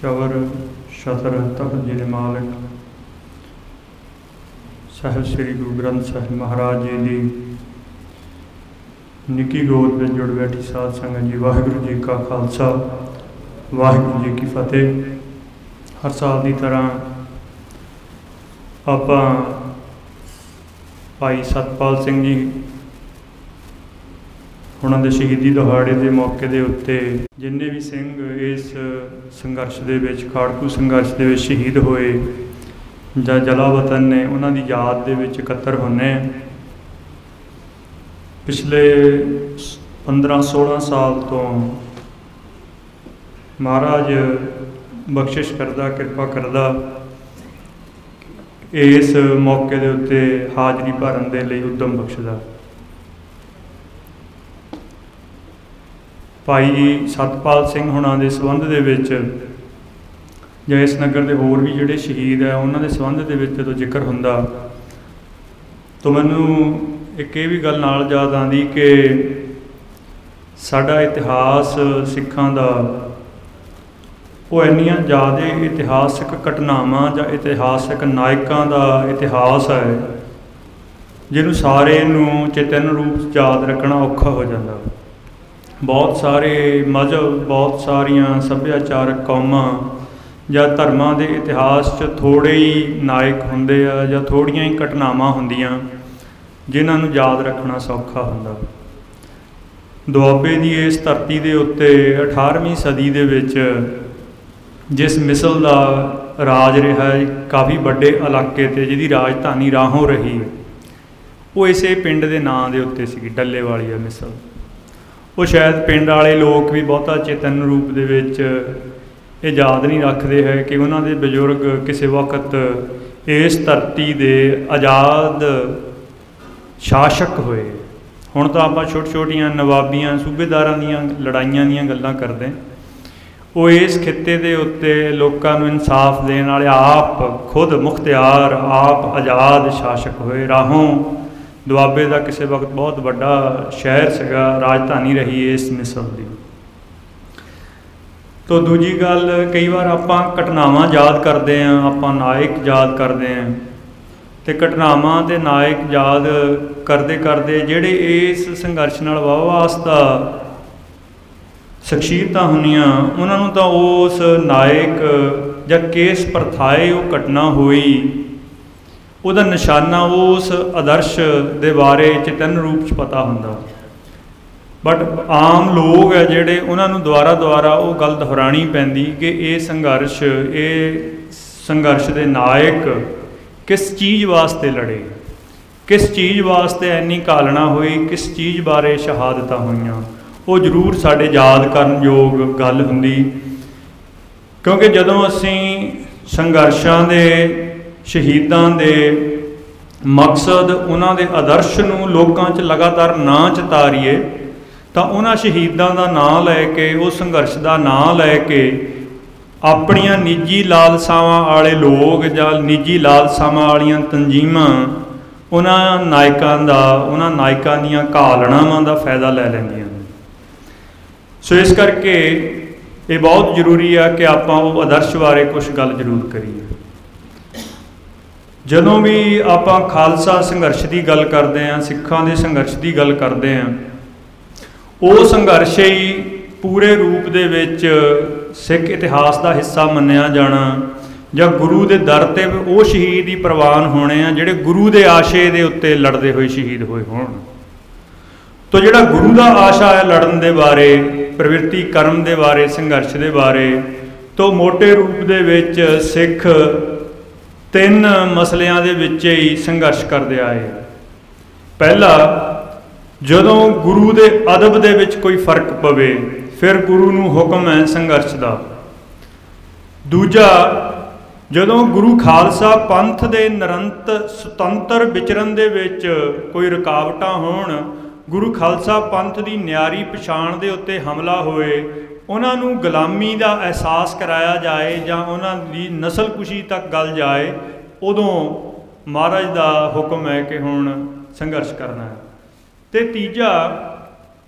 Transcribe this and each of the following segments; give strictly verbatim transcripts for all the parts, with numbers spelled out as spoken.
चवर छतर तख्त जी के मालिक साहिब श्री गुरु ग्रंथ साहिब महाराज जी की निकी गोद में जुड़ बैठी साध संगत जी, वाहिगुरू जी का खालसा वाहिगुरू जी की फतेह। हर साल की तरह आप भाई सतपाल सिंह जी उन्होंने शहीदी दिहाड़े के मौके के उत्ते जिन्ने भी सिंह इस संघर्ष के विच खाड़कू संघर्ष के विच शहीद होए ਜਾਂ जलावतन ने उन्होंने याद के विच इकट्ठर होने। पिछले पंद्रह सोलह साल तो महाराज बख्शिश करदा कृपा करदा इस मौके के उत्ते हाजरी भरन दे लई उद्यम बख्शदा। भाई सतपाल सिंह हुणां दे संबंध दे विच ਜਾਂ इस नगर के होर भी जोड़े शहीद है उन्होंने संबंध के जो जिक्र होंदा तो मैनू एक ये भी गल नाल याद आती कि साडा इतिहास सिखां दा वो इन्नियां ज़्यादा इतिहासिक घटनावां जां इतिहासिक नायकों का इतिहास है जिन्हों सारे नूं चेतन रूप याद रखना औखा हो जाता। बहुत सारे मजहब बहुत सारिया सभ्याचारक कौमां ਜਾਂ ਧਰਮਾਂ ਦੇ ਇਤਿਹਾਸ 'ਚ ਥੋੜ੍ਹੇ ਹੀ ਨਾਇਕ ਹੁੰਦੇ ਆ ਜਾਂ ਥੋੜ੍ਹੀਆਂ ਹੀ ਘਟਨਾਵਾਂ ਹੁੰਦੀਆਂ ਜਿਨ੍ਹਾਂ ਨੂੰ ਯਾਦ ਰੱਖਣਾ ਸੌਖਾ ਹੁੰਦਾ। ਦੁਆਬੇ ਦੀ ਇਸ ਧਰਤੀ ਦੇ ਉੱਤੇ ਅਠਾਰਵੀਂ ਸਦੀ ਦੇ ਵਿੱਚ ਜਿਸ ਮਿਸਲ ਦਾ ਰਾਜ ਰਿਹਾ ਕਾਫੀ ਵੱਡੇ ਇਲਾਕੇ 'ਤੇ ਜਿਹਦੀ ਰਾਜਧਾਨੀ ਰਾਹੋਂ ਰਹੀ ਉਹ ਇਸੇ ਪਿੰਡ ਦੇ ਨਾਂ ਦੇ ਉੱਤੇ ਸੀਗੀ, ਡੱਲੇ ਵਾਲੀ ਆ ਮਿਸਲ। ਉਹ ਸ਼ਾਇਦ ਪਿੰਡ ਵਾਲੇ ਲੋਕ ਵੀ ਬਹੁਤਾ ਚੇਤਨ ਰੂਪ ਦੇ ਵਿੱਚ ये याद नहीं रखते है कि उन्होंने बजुर्ग किसी वक्त इस धरती के आज़ाद शासक होए। हुण तो आप छोटी छोटिया नवाबियां सूबेदारां दियां लड़ाइयां दियां गल्लां करते वो इस खिते के उत्ते लोगों को इंसाफ देने वाले आप खुद मुख्तियार आप आज़ाद शासक होए। राहों दुआबे का किसी वक्त बहुत बड़ा शहर सगा, राजधानी रही इस मिसल की। तो दूजी गल कई बार आप घटनावां याद करते हैं, आप नायक याद करते हैं तो घटनावां ते नायक याद करते करते जेड़े इस संघर्ष नाल वास्ता शख्सियतां होंदियां उन्होंने तो उस नायक जां किस प्रथाए वो घटना हुई उहदा निशाना उस आदर्श दे बारे चेतन रूप च पता हुंदा। बट आम लोग है जोड़े उन्होंने दुआरा दुआरा वो गल दोहरानी पैंदी कि ये संघर्ष ये संघर्ष के नायक किस चीज़ वास्ते लड़े, किस चीज़ वास्ते इन्नी घालना हुई, किस चीज़ बारे शहादत हुई, वो जरूर साढ़े याद करन योग गल हुंदी। क्योंकि जदों असीं संघर्षां दे शहीदां दे मकसद उन्हां दे आदर्श नूं लोकां च लगातार ना चितारीए तो उन्होंने शहीदों का नाम लैके उस संघर्ष का नाम लैके अपनिया निजी लालसावां वाले लोग या निजी लालसावां वालियां तंजीमां उन्होंने नायकों का उन्होंने नायकों दीयां घालनावां का फायदा लै लैंदियां। सो इस करके ये बहुत जरूरी है कि आप आदर्श बारे कुछ गल जरूर करिए। जदों भी आप खालसा संघर्ष की गल करते हैं, सिखां दे संघर्ष की गल करते हैं, वो संघर्ष ही पूरे रूप दे विच सिख इतिहास का हिस्सा मन्निया जाना ਜਾਂ गुरु के दर ते वो शहीद ही प्रवान होने हैं जिहड़े गुरु के आशे के उत्ते लड़ते हुए शहीद होए होण। तो जिहड़ा गुरु का आशा है लड़न के बारे, प्रवृत्ति कर्म के बारे, संघर्ष के बारे, तो मोटे रूप दे विच सिख तीन मसलियां दे विच ही संघर्ष करते आए। पहला जदों गुरु के अदब दे विच कोई फर्क पवे फिर गुरु नूं हुक्म है संघर्ष का। दूजा जदों गुरु खालसा पंथ के निरंत सुतंत्र विचरण दे विच कोई रुकावटां होण, गुरु खालसा पंथ की न्यारी पछाण दे उत्ते हमला होए, उन्हां नूं गुलामी का एहसास कराया जाए जां उन्हां दी नस्लकुशी तक गल जाए, उदों महाराज का हुक्म है कि हुण संघर्ष करना है। तो तीजा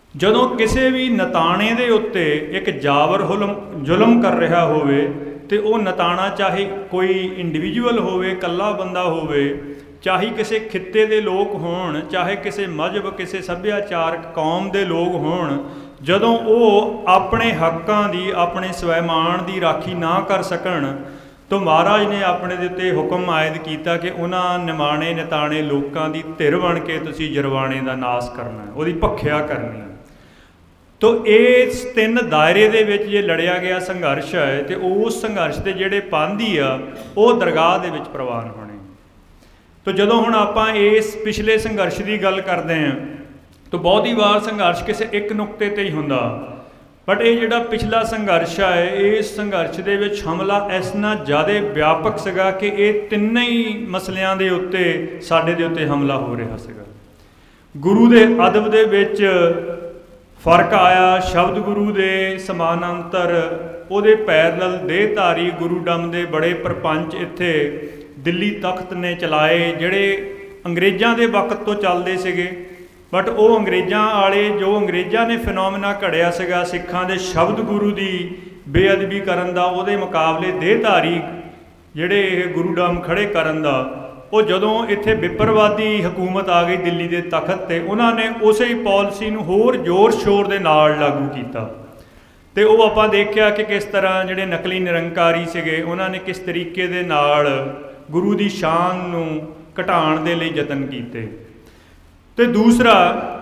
ਜਦੋਂ ਕਿਸੇ ਵੀ ਨਤਾਣੇ ਦੇ ਉੱਤੇ ਇੱਕ ਜਾਬਰ ਹੁਲਮ ਜ਼ੁਲਮ ਕਰ ਰਿਹਾ ਹੋਵੇ ਤੇ ਉਹ ਨਤਾਣਾ ਚਾਹੇ ਕੋਈ ਇੰਡੀਵਿਜੂਅਲ ਹੋਵੇ, ਇਕੱਲਾ ਬੰਦਾ ਹੋਵੇ, ਚਾਹੇ ਕਿਸੇ ਖਿੱਤੇ ਦੇ ਲੋਕ ਹੋਣ, ਚਾਹੇ ਕਿਸੇ ਮਜ਼ਹਬ, ਕਿਸੇ ਸੱਭਿਆਚਾਰਕ ਕੌਮ ਦੇ ਲੋਕ ਹੋਣ, ਜਦੋਂ ਉਹ ਆਪਣੇ ਹੱਕਾਂ ਦੀ, ਆਪਣੇ ਸਵੈਮਾਨ ਦੀ ਰਾਖੀ ਨਾ ਕਰ ਸਕਣ ਤਾਂ ਮਹਾਰਾਜ ਨੇ ਆਪਣੇ ਦੇ ਉੱਤੇ ਹੁਕਮ ਆਇਦ ਕੀਤਾ ਕਿ ਉਹਨਾਂ ਨਿਮਾਣੇ ਨਿਤਾਣੇ ਲੋਕਾਂ ਦੀ ਧਿਰ ਬਣ ਕੇ ਤੁਸੀਂ ਜਰਵਾਣੇ ਦਾ ਨਾਸ ਕਰਨਾ, ਉਹਦੀ ਭਖਿਆ ਕਰਨੀ। ਤੋ ਇਸ ਤਿੰਨ ਦਾਇਰੇ ਦੇ ਵਿੱਚ ਜੇ ਲੜਿਆ ਗਿਆ ਸੰਘਰਸ਼ ਹੈ ਤੇ ਉਸ ਸੰਘਰਸ਼ ਦੇ ਜਿਹੜੇ ਪਾਂਧੀ ਆ ਉਹ ਦਰਗਾਹ ਦੇ ਵਿੱਚ ਪ੍ਰਵਾਨ ਹੋਣੇ। ਤੋ ਜਦੋਂ ਹੁਣ ਆਪਾਂ ਇਸ ਪਿਛਲੇ ਸੰਘਰਸ਼ ਦੀ ਗੱਲ ਕਰਦੇ ਹਾਂ ਤਾਂ ਬਹੁਤੀ ਵਾਰ ਸੰਘਰਸ਼ ਕਿਸੇ ਇੱਕ ਨੁਕਤੇ 'ਤੇ ਹੀ ਹੁੰਦਾ, ਬਟ ਇਹ ਜਿਹੜਾ ਪਿਛਲਾ ਸੰਘਰਸ਼ ਹੈ ਇਸ ਸੰਘਰਸ਼ ਦੇ ਵਿੱਚ ਹਮਲਾ ਇਸ ਨਾਲ ਜ਼ਿਆਦਾ ਵਿਆਪਕ ਸੀਗਾ ਕਿ ਇਹ ਤਿੰਨੇ ਹੀ ਮਸਲਿਆਂ ਦੇ ਉੱਤੇ ਸਾਡੇ ਦੇ ਉੱਤੇ ਹਮਲਾ ਹੋ ਰਿਹਾ ਸੀਗਾ। ਗੁਰੂ ਦੇ ਅਦਬ ਦੇ ਵਿੱਚ ਫਰਕ ਆਇਆ, ਸ਼ਬਦ ਗੁਰੂ ਦੇ ਸਮਾਨਾਂਤਰ ਉਹਦੇ ਪੈਰਲਲ ਦੇਹਧਾਰੀ ਗੁਰੂ ਡੰਮ ਦੇ ਬੜੇ ਪ੍ਰਪੰਚ ਇੱਥੇ ਦਿੱਲੀ ਤਖਤ ਨੇ ਚਲਾਏ, ਜਿਹੜੇ ਅੰਗਰੇਜ਼ਾਂ ਦੇ ਵਕਤ ਤੋਂ ਚੱਲਦੇ ਸੀਗੇ। ਬਟ ਉਹ ਅੰਗਰੇਜ਼ਾਂ ਵਾਲੇ ਜੋ ਅੰਗਰੇਜ਼ਾਂ ਨੇ ਫਿਨੋਮੀਨਾ ਘੜਿਆ ਸੀਗਾ ਸਿੱਖਾਂ ਦੇ ਸ਼ਬਦ ਗੁਰੂ ਦੀ ਬੇਅਦਬੀ ਕਰਨ ਦਾ, ਉਹਦੇ ਮੁਕਾਬਲੇ ਦੇਹਧਾਰੀ ਜਿਹੜੇ ਇਹ ਗੁਰੂ ਡੰਮ ਖੜੇ ਕਰਨ ਦਾ, ਉਹ ਜਦੋਂ ਇੱਥੇ ਵਿਪਰਵਾਦੀ ਹਕੂਮਤ ਆ ਗਈ ਦਿੱਲੀ ਦੇ ਤਖਤ 'ਤੇ, ਉਹਨਾਂ ਨੇ ਉਸੇ ਹੀ ਪਾਲਿਸੀ ਨੂੰ ਹੋਰ ਜ਼ੋਰ ਸ਼ੋਰ ਦੇ ਨਾਲ ਲਾਗੂ ਕੀਤਾ। ਅਤੇ ਉਹ ਆਪਾਂ ਦੇਖਿਆ ਕਿ ਕਿਸ ਤਰ੍ਹਾਂ ਜਿਹੜੇ ਨਕਲੀ ਨਿਰੰਕਾਰੀ ਸੀਗੇ ਉਹਨਾਂ ਨੇ ਕਿਸ ਤਰੀਕੇ ਦੇ ਨਾਲ ਗੁਰੂ ਦੀ ਸ਼ਾਨ ਨੂੰ ਘਟਾਉਣ ਦੇ ਲਈ ਯਤਨ ਕੀਤੇ। ਅਤੇ ਦੂਸਰਾ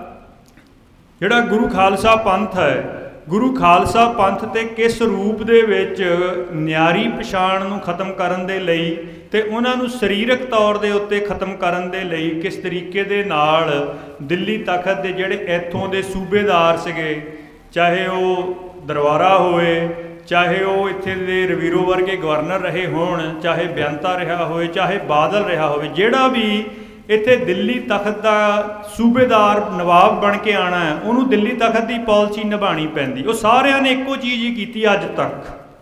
ਜਿਹੜਾ ਗੁਰੂ ਖਾਲਸਾ ਪੰਥ ਹੈ, ਗੁਰੂ ਖਾਲਸਾ ਪੰਥ 'ਤੇ ਕਿਸ ਰੂਪ ਦੇ ਵਿੱਚ ਨਿਆਰੀ ਪਛਾਣ ਨੂੰ ਖਤਮ ਕਰਨ ਦੇ ਲਈ ਅਤੇ ਉਹਨਾਂ ਨੂੰ ਸਰੀਰਕ ਤੌਰ ਦੇ ਉੱਤੇ ਖਤਮ ਕਰਨ ਦੇ ਲਈ ਕਿਸ ਤਰੀਕੇ ਦੇ ਨਾਲ ਦਿੱਲੀ ਤਖਤ ਦੇ ਜਿਹੜੇ ਇੱਥੋਂ ਦੇ ਸੂਬੇਦਾਰ ਸੀਗੇ, ਚਾਹੇ ਉਹ ਦਰਬਾਰਾ ਹੋਏ, ਚਾਹੇ ਉਹ ਇੱਥੇ ਦੇ ਰਵੀਰੋ ਵਰਗੇ ਗਵਰਨਰ ਰਹੇ ਹੋਣ, ਚਾਹੇ ਬੇਅੰਤਾ ਰਿਹਾ ਹੋਵੇ, ਚਾਹੇ ਬਾਦਲ ਰਿਹਾ ਹੋਵੇ, ਜਿਹੜਾ ਵੀ ਇੱਥੇ ਦਿੱਲੀ ਤਖਤ ਦਾ ਸੂਬੇਦਾਰ ਨਵਾਬ ਬਣ ਕੇ ਆਉਣਾ ਹੈ ਉਹਨੂੰ ਦਿੱਲੀ ਤਖਤ ਦੀ ਪਾਲਿਸੀ ਨਿਭਾਉਣੀ ਪੈਂਦੀ। ਉਹ ਸਾਰਿਆਂ ਨੇ ਇੱਕੋ ਚੀਜ਼ ਹੀ ਕੀਤੀ ਅੱਜ ਤੱਕ।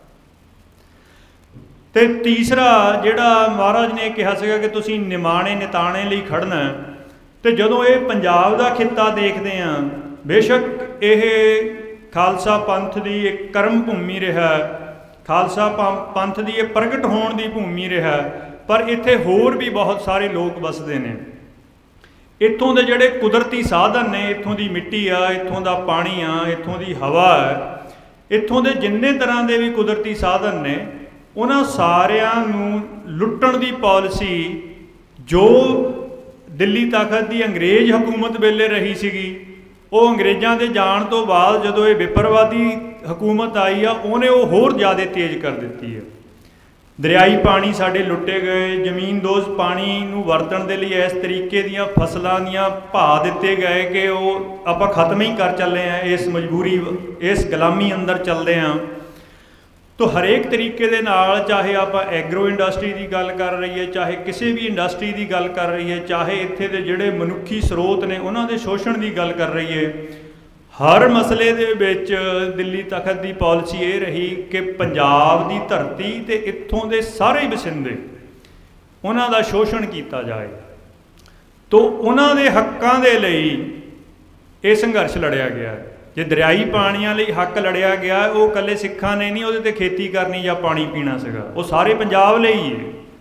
ਅਤੇ ਤੀਸਰਾ ਜਿਹੜਾ ਮਹਾਰਾਜ ਨੇ ਕਿਹਾ ਸੀਗਾ ਕਿ ਤੁਸੀਂ ਨਿਮਾਣੇ ਨਿਤਾਣੇ ਲਈ ਖੜਨਾ, ਅਤੇ ਜਦੋਂ ਇਹ ਪੰਜਾਬ ਦਾ ਖਿੱਤਾ ਦੇਖਦੇ ਹਾਂ, ਬੇਸ਼ੱਕ ਇਹ ਖਾਲਸਾ ਪੰਥ ਦੀ ਇੱਕ ਕਰਮ ਭੂਮੀ ਰਿਹਾ, ਖਾਲਸਾ ਪੰਥ ਦੀ ਇਹ ਪ੍ਰਗਟ ਹੋਣ ਦੀ ਭੂਮੀ ਰਿਹਾ, ਪਰ ਇੱਥੇ ਹੋਰ ਵੀ ਬਹੁਤ ਸਾਰੇ ਲੋਕ ਵਸਦੇ ਨੇ। ਇੱਥੋਂ ਦੇ ਜਿਹੜੇ ਕੁਦਰਤੀ ਸਾਧਨ ਨੇ, ਇੱਥੋਂ ਦੀ ਮਿੱਟੀ ਆ, ਇੱਥੋਂ ਦਾ ਪਾਣੀ ਆ, ਇੱਥੋਂ ਦੀ ਹਵਾ ਹੈ, ਇੱਥੋਂ ਦੇ ਜਿੰਨੇ ਤਰ੍ਹਾਂ ਦੇ ਵੀ ਕੁਦਰਤੀ ਸਾਧਨ ਨੇ, ਉਹਨਾਂ ਸਾਰਿਆਂ ਨੂੰ ਲੁੱਟਣ ਦੀ ਪਾਲਿਸੀ ਜੋ ਦਿੱਲੀ ਤਖਤ ਦੀ ਅੰਗਰੇਜ਼ ਹਕੂਮਤ ਵੇਲੇ ਰਹੀ ਸੀਗੀ, ਉਹ ਅੰਗਰੇਜ਼ਾਂ ਦੇ ਜਾਣ ਤੋਂ ਬਾਅਦ ਜਦੋਂ ਇਹ ਵਿਪਰਵਾਦੀ ਹਕੂਮਤ ਆਈ ਆ ਉਹਨੇ ਉਹ ਹੋਰ ਜ਼ਿਆਦਾ ਤੇਜ਼ ਕਰ ਦਿੱਤੀ ਹੈ। ਦਰਿਆਈ ਪਾਣੀ ਸਾਡੇ ਲੁੱਟੇ ਗਏ, ਜ਼ਮੀਨਦੋਜ਼ ਪਾਣੀ ਨੂੰ ਵਰਤਣ ਦੇ ਲਈ ਇਸ ਤਰੀਕੇ ਦੀਆਂ ਫਸਲਾਂ ਦੀਆਂ ਭਾਅ ਦਿੱਤੇ ਗਏ ਕਿ ਉਹ ਆਪਾਂ ਖਤਮ ਹੀ ਕਰ ਚੱਲੇ ਹਾਂ, ਇਸ ਮਜਬੂਰੀ ਇਸ ਗੁਲਾਮੀ ਅੰਦਰ ਚੱਲਦੇ ਹਾਂ। ਤੋ ਹਰੇਕ ਤਰੀਕੇ ਦੇ ਨਾਲ, ਚਾਹੇ ਆਪਾਂ ਐਗਰੋ ਇੰਡਸਟਰੀ ਦੀ ਗੱਲ ਕਰ ਰਹੀਏ, ਚਾਹੇ ਕਿਸੇ ਵੀ ਇੰਡਸਟਰੀ ਦੀ ਗੱਲ ਕਰ ਰਹੀਏ, ਚਾਹੇ ਇੱਥੇ ਦੇ ਜਿਹੜੇ ਮਨੁੱਖੀ ਸਰੋਤ ਨੇ ਉਹਨਾਂ ਦੇ ਸ਼ੋਸ਼ਣ ਦੀ ਗੱਲ ਕਰ ਰਹੀਏ, ਹਰ ਮਸਲੇ ਦੇ ਵਿੱਚ ਦਿੱਲੀ ਤਖਤ ਦੀ ਪਾਲਿਸੀ ਇਹ ਰਹੀ ਕਿ ਪੰਜਾਬ ਦੀ ਧਰਤੀ ਅਤੇ ਇੱਥੋਂ ਦੇ ਸਾਰੇ ਵਸਿੰਦੇ ਉਹਨਾਂ ਦਾ ਸ਼ੋਸ਼ਣ ਕੀਤਾ ਜਾਏ। ਤੋ ਉਹਨਾਂ ਦੇ ਹੱਕਾਂ ਦੇ ਲਈ ਇਹ ਸੰਘਰਸ਼ ਲੜਿਆ ਗਿਆ। ਜੇ ਦਰਿਆਈ ਪਾਣੀਆਂ ਲਈ ਹੱਕ ਲੜਿਆ ਗਿਆ, ਉਹ ਇਕੱਲੇ ਸਿੱਖਾਂ ਨੇ ਨਹੀਂ ਉਹਦੇ 'ਤੇ ਖੇਤੀ ਕਰਨੀ ਜਾਂ ਪਾਣੀ ਪੀਣਾ ਸੀਗਾ, ਉਹ ਸਾਰੇ ਪੰਜਾਬ ਲਈ ਹੈ।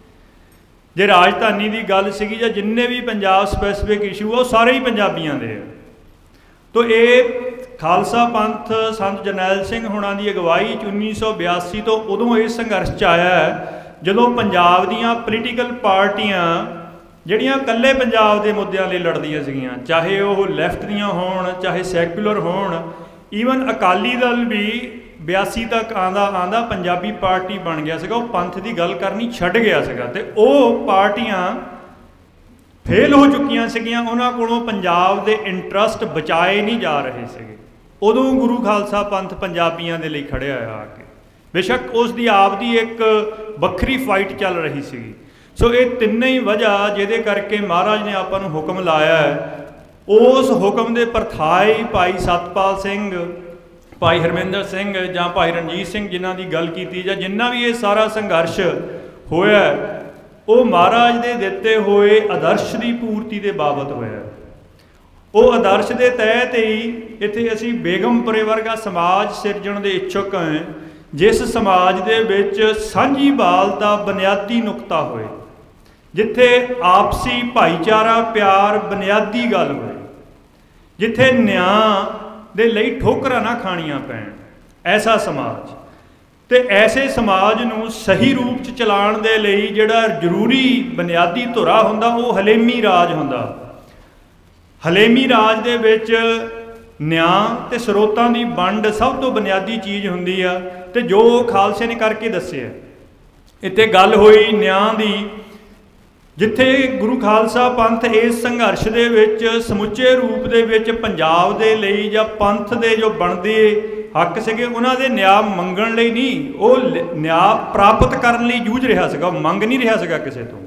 ਜੇ ਰਾਜਧਾਨੀ ਦੀ ਗੱਲ ਸੀਗੀ ਜਾਂ ਜਿੰਨੇ ਵੀ ਪੰਜਾਬ ਸਪੈਸੀਫਿਕ ਇਸ਼ੂ ਉਹ ਸਾਰੇ ਹੀ ਪੰਜਾਬੀਆਂ ਦੇ ਆ। ਤੋ ਇਹ ਖਾਲਸਾ ਪੰਥ ਸੰਤ ਜਰਨੈਲ ਸਿੰਘ ਹੋਣਾ ਦੀ ਅਗਵਾਈ 'ਚ ਉੱਨੀ ਸੌ ਬਿਆਸੀ ਤੋਂ ਉਦੋਂ ਇਸ ਸੰਘਰਸ਼ 'ਚ ਆਇਆ ਹੈ ਜਦੋਂ ਪੰਜਾਬ ਦੀਆਂ ਪੋਲੀਟੀਕਲ ਪਾਰਟੀਆਂ ਜਿਹੜੀਆਂ ਇਕੱਲੇ ਪੰਜਾਬ ਦੇ ਮੁੱਦਿਆਂ ਲਈ ਲੜਦੀਆਂ ਸੀਗੀਆਂ, ਚਾਹੇ ਉਹ ਲੈਫਟ ਦੀਆਂ ਹੋਣ, ਚਾਹੇ ਸੈਕੂਲਰ ਹੋਣ, ਈਵਨ ਅਕਾਲੀ ਦਲ ਵੀ ਬਿਆਸੀ ਤੱਕ ਆਉਂਦਾ ਆਉਂਦਾ ਪੰਜਾਬੀ ਪਾਰਟੀ ਬਣ ਗਿਆ ਸੀਗਾ, ਉਹ ਪੰਥ ਦੀ ਗੱਲ ਕਰਨੀ ਛੱਡ ਗਿਆ ਸੀਗਾ। ਅਤੇ ਉਹ ਪਾਰਟੀਆਂ ਫੇਲ ਹੋ ਚੁੱਕੀਆਂ ਸੀਗੀਆਂ, ਉਹਨਾਂ ਕੋਲੋਂ ਪੰਜਾਬ ਦੇ ਇੰਟਰਸਟ ਬਚਾਏ ਨਹੀਂ ਜਾ ਰਹੇ ਸੀਗੇ। ਉਦੋਂ ਗੁਰੂ ਖਾਲਸਾ ਪੰਥ ਪੰਜਾਬੀਆਂ ਦੇ ਲਈ ਖੜਿਆ ਆ ਕੇ, ਬੇਸ਼ੱਕ ਉਸ ਦੀ ਆਪ ਦੀ ਇੱਕ ਵੱਖਰੀ ਫਾਈਟ ਚੱਲ ਰਹੀ ਸੀਗੀ। ਸੋ ਇਹ ਤਿੰਨੇ ਹੀ ਵਜ੍ਹਾ ਜਿਹਦੇ ਕਰਕੇ ਮਹਾਰਾਜ ਨੇ ਆਪਾਂ ਨੂੰ ਹੁਕਮ ਲਾਇਆ ਹੈ, ਉਸ ਹੁਕਮ ਦੇ ਪਰਥਾਈ ਭਾਈ ਸਤਪਾਲ ਸਿੰਘ, ਭਾਈ ਹਰਮਿੰਦਰ ਸਿੰਘ ਜਾਂ ਭਾਈ ਰਣਜੀਤ ਸਿੰਘ ਜਿਨ੍ਹਾਂ ਦੀ ਗੱਲ ਕੀਤੀ, ਜਾਂ ਜਿੰਨਾ ਵੀ ਇਹ ਸਾਰਾ ਸੰਘਰਸ਼ ਹੋਇਆ, ਉਹ ਮਹਾਰਾਜ ਦੇ ਦਿੱਤੇ ਹੋਏ ਆਦਰਸ਼ ਦੀ ਪੂਰਤੀ ਦੇ ਬਾਬਤ ਹੋਇਆ। ਉਹ ਆਦਰਸ਼ ਦੇ ਤਹਿਤ ਹੀ ਇੱਥੇ ਅਸੀਂ ਬੇਗਮਪੁਰੇ ਵਰਗਾ ਸਮਾਜ ਸਿਰਜਣ ਦੇ ਇੱਛੁਕ ਹਾਂ, ਜਿਸ ਸਮਾਜ ਦੇ ਵਿੱਚ ਸਾਂਝੀਵਾਲ ਦਾ ਬੁਨਿਆਦੀ ਨੁਕਤਾ ਹੋਏ, ਜਿੱਥੇ ਆਪਸੀ ਭਾਈਚਾਰਾ ਪਿਆਰ ਬੁਨਿਆਦੀ ਗੱਲ ਹੋਏ, ਜਿੱਥੇ ਨਿਆਂ ਦੇ ਲਈ ਠੋਕਰਾਂ ਨਾ ਖਾਣੀਆਂ ਪੈਣ, ਐਸਾ ਸਮਾਜ। ਤੇ ਐਸੇ ਸਮਾਜ ਨੂੰ ਸਹੀ ਰੂਪ 'ਚ ਚਲਾਉਣ ਦੇ ਲਈ ਜਿਹੜਾ ਜ਼ਰੂਰੀ ਬੁਨਿਆਦੀ ਧੁਰਾ ਹੁੰਦਾ ਉਹ ਹਲੇਮੀ ਰਾਜ ਹੁੰਦਾ। ਹਲੇਮੀ ਰਾਜ ਦੇ ਵਿੱਚ ਨਿਆਂ ਤੇ ਸਰੋਤਾਂ ਦੀ ਵੰਡ ਸਭ ਤੋਂ ਬੁਨਿਆਦੀ ਚੀਜ਼ ਹੁੰਦੀ ਆ, ਤੇ ਜੋ ਖਾਲਸੇ ਨੇ ਕਰਕੇ ਦੱਸਿਆ। ਇੱਥੇ ਗੱਲ ਹੋਈ ਨਿਆਂ ਦੀ, ਜਿੱਥੇ ਗੁਰੂ ਖਾਲਸਾ ਪੰਥ ਇਸ ਸੰਘਰਸ਼ ਦੇ ਵਿੱਚ ਸਮੁੱਚੇ ਰੂਪ ਦੇ ਵਿੱਚ ਪੰਜਾਬ ਦੇ ਲਈ ਜਾਂ ਪੰਥ ਦੇ ਜੋ ਬਣਦੇ ਹੱਕ ਸੀਗੇ ਉਹਨਾਂ ਦੇ ਨਿਆਂ ਮੰਗਣ ਲਈ ਨਹੀਂ, ਉਹ ਨਿਆਂ ਪ੍ਰਾਪਤ ਕਰਨ ਲਈ ਜੂਝ ਰਿਹਾ ਸੀਗਾ, ਮੰਗ ਨਹੀਂ ਰਿਹਾ ਸੀਗਾ ਕਿਸੇ ਤੋਂ।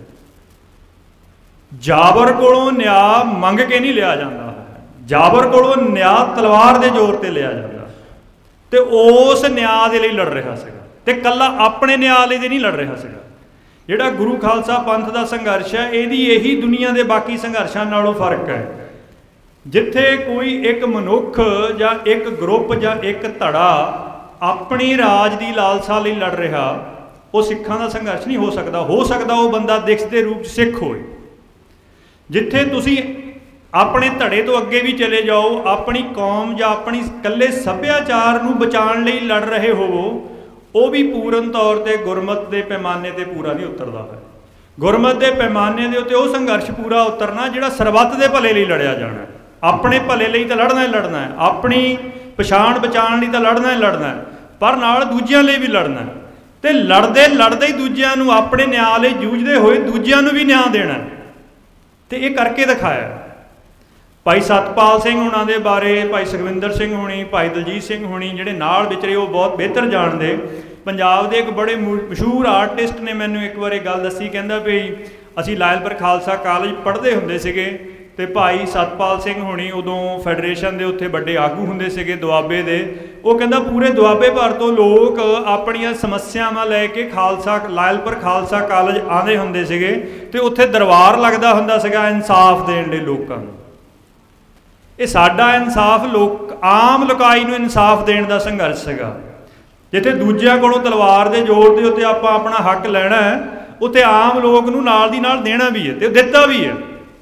ਜਾਬਰ ਕੋਲੋਂ ਨਿਆਂ ਮੰਗ ਕੇ ਨਹੀਂ ਲਿਆ ਜਾਂਦਾ, ਜਾਬਰ ਕੋਲੋਂ ਨਿਆਂ ਤਲਵਾਰ ਦੇ ਜ਼ੋਰ ਤੇ ਲਿਆ ਜਾਂਦਾ, ਤੇ ਉਸ ਨਿਆਂ ਦੇ ਲਈ ਲੜ ਰਿਹਾ ਸੀਗਾ, ਤੇ ਇਕੱਲਾ ਆਪਣੇ ਨਿਆਂ ਲਈ ਦੇ ਨਹੀਂ ਲੜ ਰਿਹਾ ਸੀਗਾ। ਜਿਹੜਾ ਗੁਰੂ ਖਾਲਸਾ ਪੰਥ ਦਾ ਸੰਘਰਸ਼ ਹੈ, ਇਹਦੀ ਇਹੀ ਦੁਨੀਆ ਦੇ ਬਾਕੀ ਸੰਘਰਸ਼ਾਂ ਨਾਲੋਂ ਫਰਕ ਹੈ। ਜਿੱਥੇ ਕੋਈ ਇੱਕ ਮਨੁੱਖ ਜਾਂ ਇੱਕ ਗਰੁੱਪ ਜਾਂ ਇੱਕ ਧੜਾ ਆਪਣੀ ਰਾਜ ਦੀ ਲਾਲਸਾ ਲਈ ਲੜ ਰਿਹਾ, ਉਹ ਸਿੱਖਾਂ ਦਾ ਸੰਘਰਸ਼ ਨਹੀਂ ਹੋ ਸਕਦਾ। ਹੋ ਸਕਦਾ ਉਹ ਬੰਦਾ ਦਿਖ ਦੇ ਰੂਪ 'ਚ ਸਿੱਖ ਹੋਏ। ਜਿੱਥੇ ਤੁਸੀਂ ਆਪਣੇ ਧੜੇ ਤੋਂ ਅੱਗੇ ਵੀ ਚਲੇ ਜਾਓ, ਆਪਣੀ ਕੌਮ ਜਾਂ ਆਪਣੀ ਇਕੱਲੇ ਸੱਭਿਆਚਾਰ ਨੂੰ ਬਚਾਉਣ ਲਈ ਲੜ ਰਹੇ ਹੋਵੋ, ਉਹ ਵੀ ਪੂਰਨ ਤੌਰ 'ਤੇ ਗੁਰਮਤਿ ਦੇ ਪੈਮਾਨੇ 'ਤੇ ਪੂਰਾ ਨਹੀਂ ਉਤਰਦਾ ਹੈ। ਗੁਰਮਤਿ ਦੇ ਪੈਮਾਨੇ ਦੇ ਉੱਤੇ ਉਹ ਸੰਘਰਸ਼ ਪੂਰਾ ਉਤਰਨਾ ਜਿਹੜਾ ਸਰਬੱਤ ਦੇ ਭਲੇ ਲਈ ਲੜਿਆ ਜਾਣਾ। ਆਪਣੇ ਭਲੇ ਲਈ ਤਾਂ ਲੜਨਾ ਹੀ ਲੜਨਾ ਹੈ, ਆਪਣੀ ਪਛਾਣ ਬਚਾਉਣ ਲਈ ਤਾਂ ਲੜਨਾ ਹੀ ਲੜਨਾ ਹੈ, ਪਰ ਨਾਲ ਦੂਜਿਆਂ ਲਈ ਵੀ ਲੜਨਾ ਹੈ। ਤੇ ਲੜਦੇ ਲੜਦੇ ਹੀ ਦੂਜਿਆਂ ਨੂੰ ਆਪਣੇ ਨਿਆਂ ਲਈ ਜੂਝਦੇ ਹੋਏ ਦੂਜਿਆਂ ਨੂੰ ਵੀ ਨਿਆਂ ਦੇਣਾ, ਤੇ ਇਹ ਕਰਕੇ ਦਿਖਾਇਆ। ਭਾਈ ਸਤਪਾਲ ਸਿੰਘ ਹੋਣਾ ਦੇ ਬਾਰੇ, ਭਾਈ ਸੁਖਵਿੰਦਰ ਸਿੰਘ ਹੋਣੀ, ਭਾਈ ਦਲਜੀਤ ਸਿੰਘ ਹੋਣੀ ਜਿਹੜੇ ਨਾਲ ਵਿਚਰੇ, ਉਹ ਬਹੁਤ ਬਿਹਤਰ ਜਾਣਦੇ। ਪੰਜਾਬ ਦੇ ਇੱਕ ਬੜੇ ਮਸ਼ਹੂਰ ਆਰਟਿਸਟ ਨੇ ਮੈਨੂੰ ਇੱਕ ਵਾਰ ਇਹ ਗੱਲ ਦੱਸੀ, ਕਹਿੰਦਾ ਵੀ ਅਸੀਂ ਲਾਇਲਪੁਰ ਖਾਲਸਾ ਕਾਲਜ ਪੜ੍ਹਦੇ ਹੁੰਦੇ ਸੀਗੇ, ਤੇ ਭਾਈ ਸਤਪਾਲ ਸਿੰਘ ਹੋਣੀ ਉਦੋਂ ਫੈਡਰੇਸ਼ਨ ਦੇ ਉੱਥੇ ਵੱਡੇ ਆਗੂ ਹੁੰਦੇ ਸੀਗੇ ਦੁਆਬੇ ਦੇ। ਉਹ ਕਹਿੰਦਾ ਪੂਰੇ ਦੁਆਬੇ ਭਰ ਤੋਂ ਲੋਕ ਆਪਣੀਆਂ ਸਮੱਸਿਆਵਾਂ ਲੈ ਕੇ ਖਾਲਸਾ ਲਾਇਲਪੁਰ ਖਾਲਸਾ ਕਾਲਜ ਆਉਂਦੇ ਹੁੰਦੇ ਸੀਗੇ, ਤੇ ਉੱਥੇ ਦਰਬਾਰ ਲੱਗਦਾ ਹੁੰਦਾ ਸੀਗਾ ਇਨਸਾਫ ਦੇਣ ਲਈ ਲੋਕਾਂ ਨੂੰ। ਇਹ ਸਾਡਾ ਇਨਸਾਫ ਲੋਕ ਆਮ ਲੋਕਾਈ ਨੂੰ ਇਨਸਾਫ ਦੇਣ ਦਾ ਸੰਘਰਸ਼ ਸੀਗਾ। ਜਿੱਥੇ ਦੂਜਿਆਂ ਕੋਲੋਂ ਤਲਵਾਰ ਦੇ ਜ਼ੋਰ ਦੇ ਉੱਤੇ ਆਪਾਂ ਆਪਣਾ ਹੱਕ ਲੈਣਾ ਹੈ, ਉੱਥੇ ਆਮ ਲੋਕ ਨੂੰ ਨਾਲ ਦੀ ਨਾਲ ਦੇਣਾ ਵੀ ਹੈ, ਤੇ ਦਿੱਤਾ ਵੀ ਹੈ।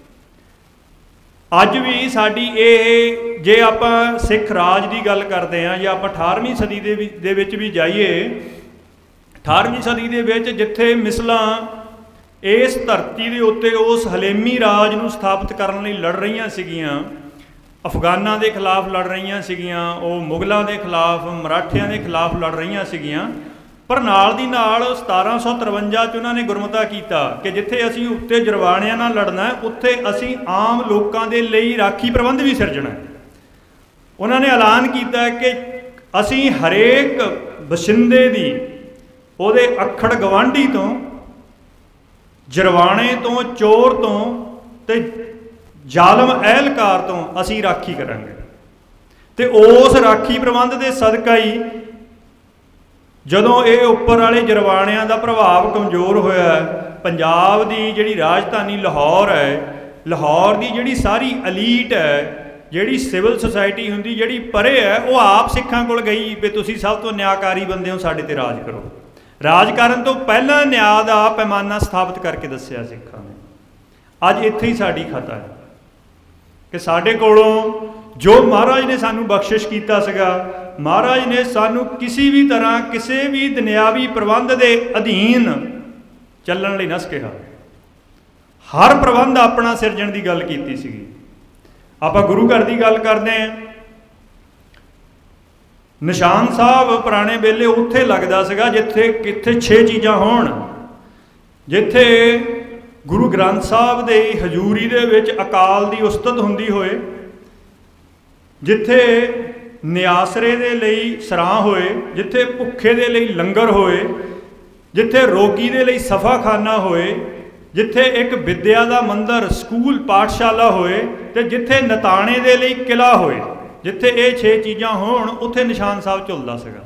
ਅੱਜ ਵੀ ਸਾਡੀ ਇਹ, ਜੇ ਆਪਾਂ ਸਿੱਖ ਰਾਜ ਦੀ ਗੱਲ ਕਰਦੇ ਹਾਂ ਜਾਂ ਆਪਾਂ ਅਠਾਰਵੀਂ ਸਦੀ ਦੇ ਵੀ ਦੇ ਵਿੱਚ ਵੀ ਜਾਈਏ, ਅਠਾਰਵੀਂ ਸਦੀ ਦੇ ਵਿੱਚ ਜਿੱਥੇ ਮਿਸਲਾਂ ਇਸ ਧਰਤੀ ਦੇ ਉੱਤੇ ਉਸ ਹਲੇਮੀ ਰਾਜ ਨੂੰ ਸਥਾਪਿਤ ਕਰਨ ਲਈ ਲੜ ਰਹੀਆਂ ਸੀਗੀਆਂ, ਅਫਗਾਨਾਂ ਦੇ ਖਿਲਾਫ ਲੜ ਰਹੀਆਂ ਸੀਗੀਆਂ, ਉਹ ਮੁਗਲਾਂ ਦੇ ਖਿਲਾਫ, ਮਰਾਠਿਆਂ ਦੇ ਖਿਲਾਫ ਲੜ ਰਹੀਆਂ ਸੀਗੀਆਂ, ਪਰ ਨਾਲ ਦੀ ਨਾਲ ਸਤਾਰਾਂ ਸੌ ਤਰਵੰਜਾ 'ਚ ਉਹਨਾਂ ਨੇ ਗੁਰਮਤਾ ਕੀਤਾ ਕਿ ਜਿੱਥੇ ਅਸੀਂ ਉੱਤੇ ਜਰਵਾਣਿਆਂ ਨਾਲ ਲੜਨਾ, ਉੱਥੇ ਅਸੀਂ ਆਮ ਲੋਕਾਂ ਦੇ ਲਈ ਰਾਖੀ ਪ੍ਰਬੰਧ ਵੀ ਸਿਰਜਣਾ। ਉਹਨਾਂ ਨੇ ਐਲਾਨ ਕੀਤਾ ਕਿ ਅਸੀਂ ਹਰੇਕ ਬਸਿੰਦੇ ਦੀ, ਉਹਦੇ ਅਖੜ ਗਵਾਂਢੀ ਤੋਂ, ਜਰਵਾਣੇ ਤੋਂ, ਚੋਰ ਤੋਂ ਤੇ ਜ਼ਾਲਮ ਅਹਿਲਕਾਰ ਤੋਂ ਅਸੀਂ ਰਾਖੀ ਕਰਾਂਗੇ। ਤੇ ਉਸ ਰਾਖੀ ਪ੍ਰਬੰਧ ਦੇ ਸਦਕਾ ਹੀ ਜਦੋਂ ਇਹ ਉੱਪਰ ਵਾਲੇ ਜਰਵਾਣਿਆਂ ਦਾ ਪ੍ਰਭਾਵ ਕਮਜ਼ੋਰ ਹੋਇਆ, ਪੰਜਾਬ ਦੀ ਜਿਹੜੀ ਰਾਜਧਾਨੀ ਲਾਹੌਰ ਹੈ, ਲਾਹੌਰ ਦੀ ਜਿਹੜੀ ਸਾਰੀ ਅਲੀਟ ਹੈ, ਜਿਹੜੀ ਸਿਵਲ ਸੁਸਾਇਟੀ ਹੁੰਦੀ, ਜਿਹੜੀ ਪਰੇ ਹੈ, ਉਹ ਆਪ ਸਿੱਖਾਂ ਕੋਲ ਗਈ ਵੀ ਤੁਸੀਂ ਸਭ ਤੋਂ ਨਿਆਂਕਾਰੀ ਬੰਦੇ ਹੋ, ਸਾਡੇ 'ਤੇ ਰਾਜ ਕਰੋ। ਰਾਜ ਕਰਨ ਤੋਂ ਪਹਿਲਾਂ ਨਿਆਂ ਦਾ ਪੈਮਾਨਾ ਸਥਾਪਿਤ ਕਰਕੇ ਦੱਸਿਆ ਸਿੱਖਾਂ ਨੇ। ਅੱਜ ਇੱਥੇ ਹੀ ਸਾਡੀ ਖਤਾ ਹੈ ਕਿ ਸਾਡੇ ਕੋਲੋਂ ਜੋ ਮਹਾਰਾਜ ਨੇ ਸਾਨੂੰ ਬਖਸ਼ਿਸ਼ ਕੀਤਾ ਸੀਗਾ, ਮਹਾਰਾਜ ਨੇ ਸਾਨੂੰ ਕਿਸੇ ਵੀ ਤਰ੍ਹਾਂ ਕਿਸੇ ਵੀ ਦੁਨਿਆਵੀ ਪ੍ਰਬੰਧ ਦੇ ਅਧੀਨ ਚੱਲਣ ਲਈ ਨਸ ਕਿਹਾ। ਹਰ ਪ੍ਰਬੰਧ ਆਪਣਾ ਸਿਰਜਣ ਦੀ ਗੱਲ ਕੀਤੀ ਸੀਗੀ। ਆਪਾਂ ਗੁਰੂ ਘਰ ਦੀ ਗੱਲ ਕਰਦੇ ਹਾਂ, ਨਿਸ਼ਾਨ ਸਾਹਿਬ ਪੁਰਾਣੇ ਵੇਲੇ ਉੱਥੇ ਲੱਗਦਾ ਸੀਗਾ ਜਿੱਥੇ ਕਿੱਥੇ ਛੇ ਚੀਜ਼ਾਂ ਹੋਣ, ਜਿੱਥੇ ਗੁਰੂ ਗ੍ਰੰਥ ਸਾਹਿਬ ਦੇ ਹਜ਼ੂਰੀ ਦੇ ਵਿੱਚ ਅਕਾਲ ਦੀ ਉਸਤਤ ਹੁੰਦੀ ਹੋਏ, ਜਿੱਥੇ ਨਿਆਸਰੇ ਦੇ ਲਈ ਸਰਾਂ ਹੋਏ, ਜਿੱਥੇ ਭੁੱਖੇ ਦੇ ਲਈ ਲੰਗਰ ਹੋਏ, ਜਿੱਥੇ ਰੋਗੀ ਦੇ ਲਈ ਸਫਾਖਾਨਾ ਹੋਏ, ਜਿੱਥੇ ਇੱਕ ਵਿਦਿਆ ਦਾ ਮੰਦਰ ਸਕੂਲ ਪਾਠਸ਼ਾਲਾ ਹੋਏ, ਤੇ ਜਿੱਥੇ ਨਤਾਣੇ ਦੇ ਲਈ ਕਿਲਾ ਹੋਏ, ਜਿੱਥੇ ਇਹ ਛੇ ਚੀਜ਼ਾਂ ਹੋਣ, ਉੱਥੇ ਨਿਸ਼ਾਨ ਸਾਹਿਬ ਝੁੱਲਦਾ ਸੀਗਾ।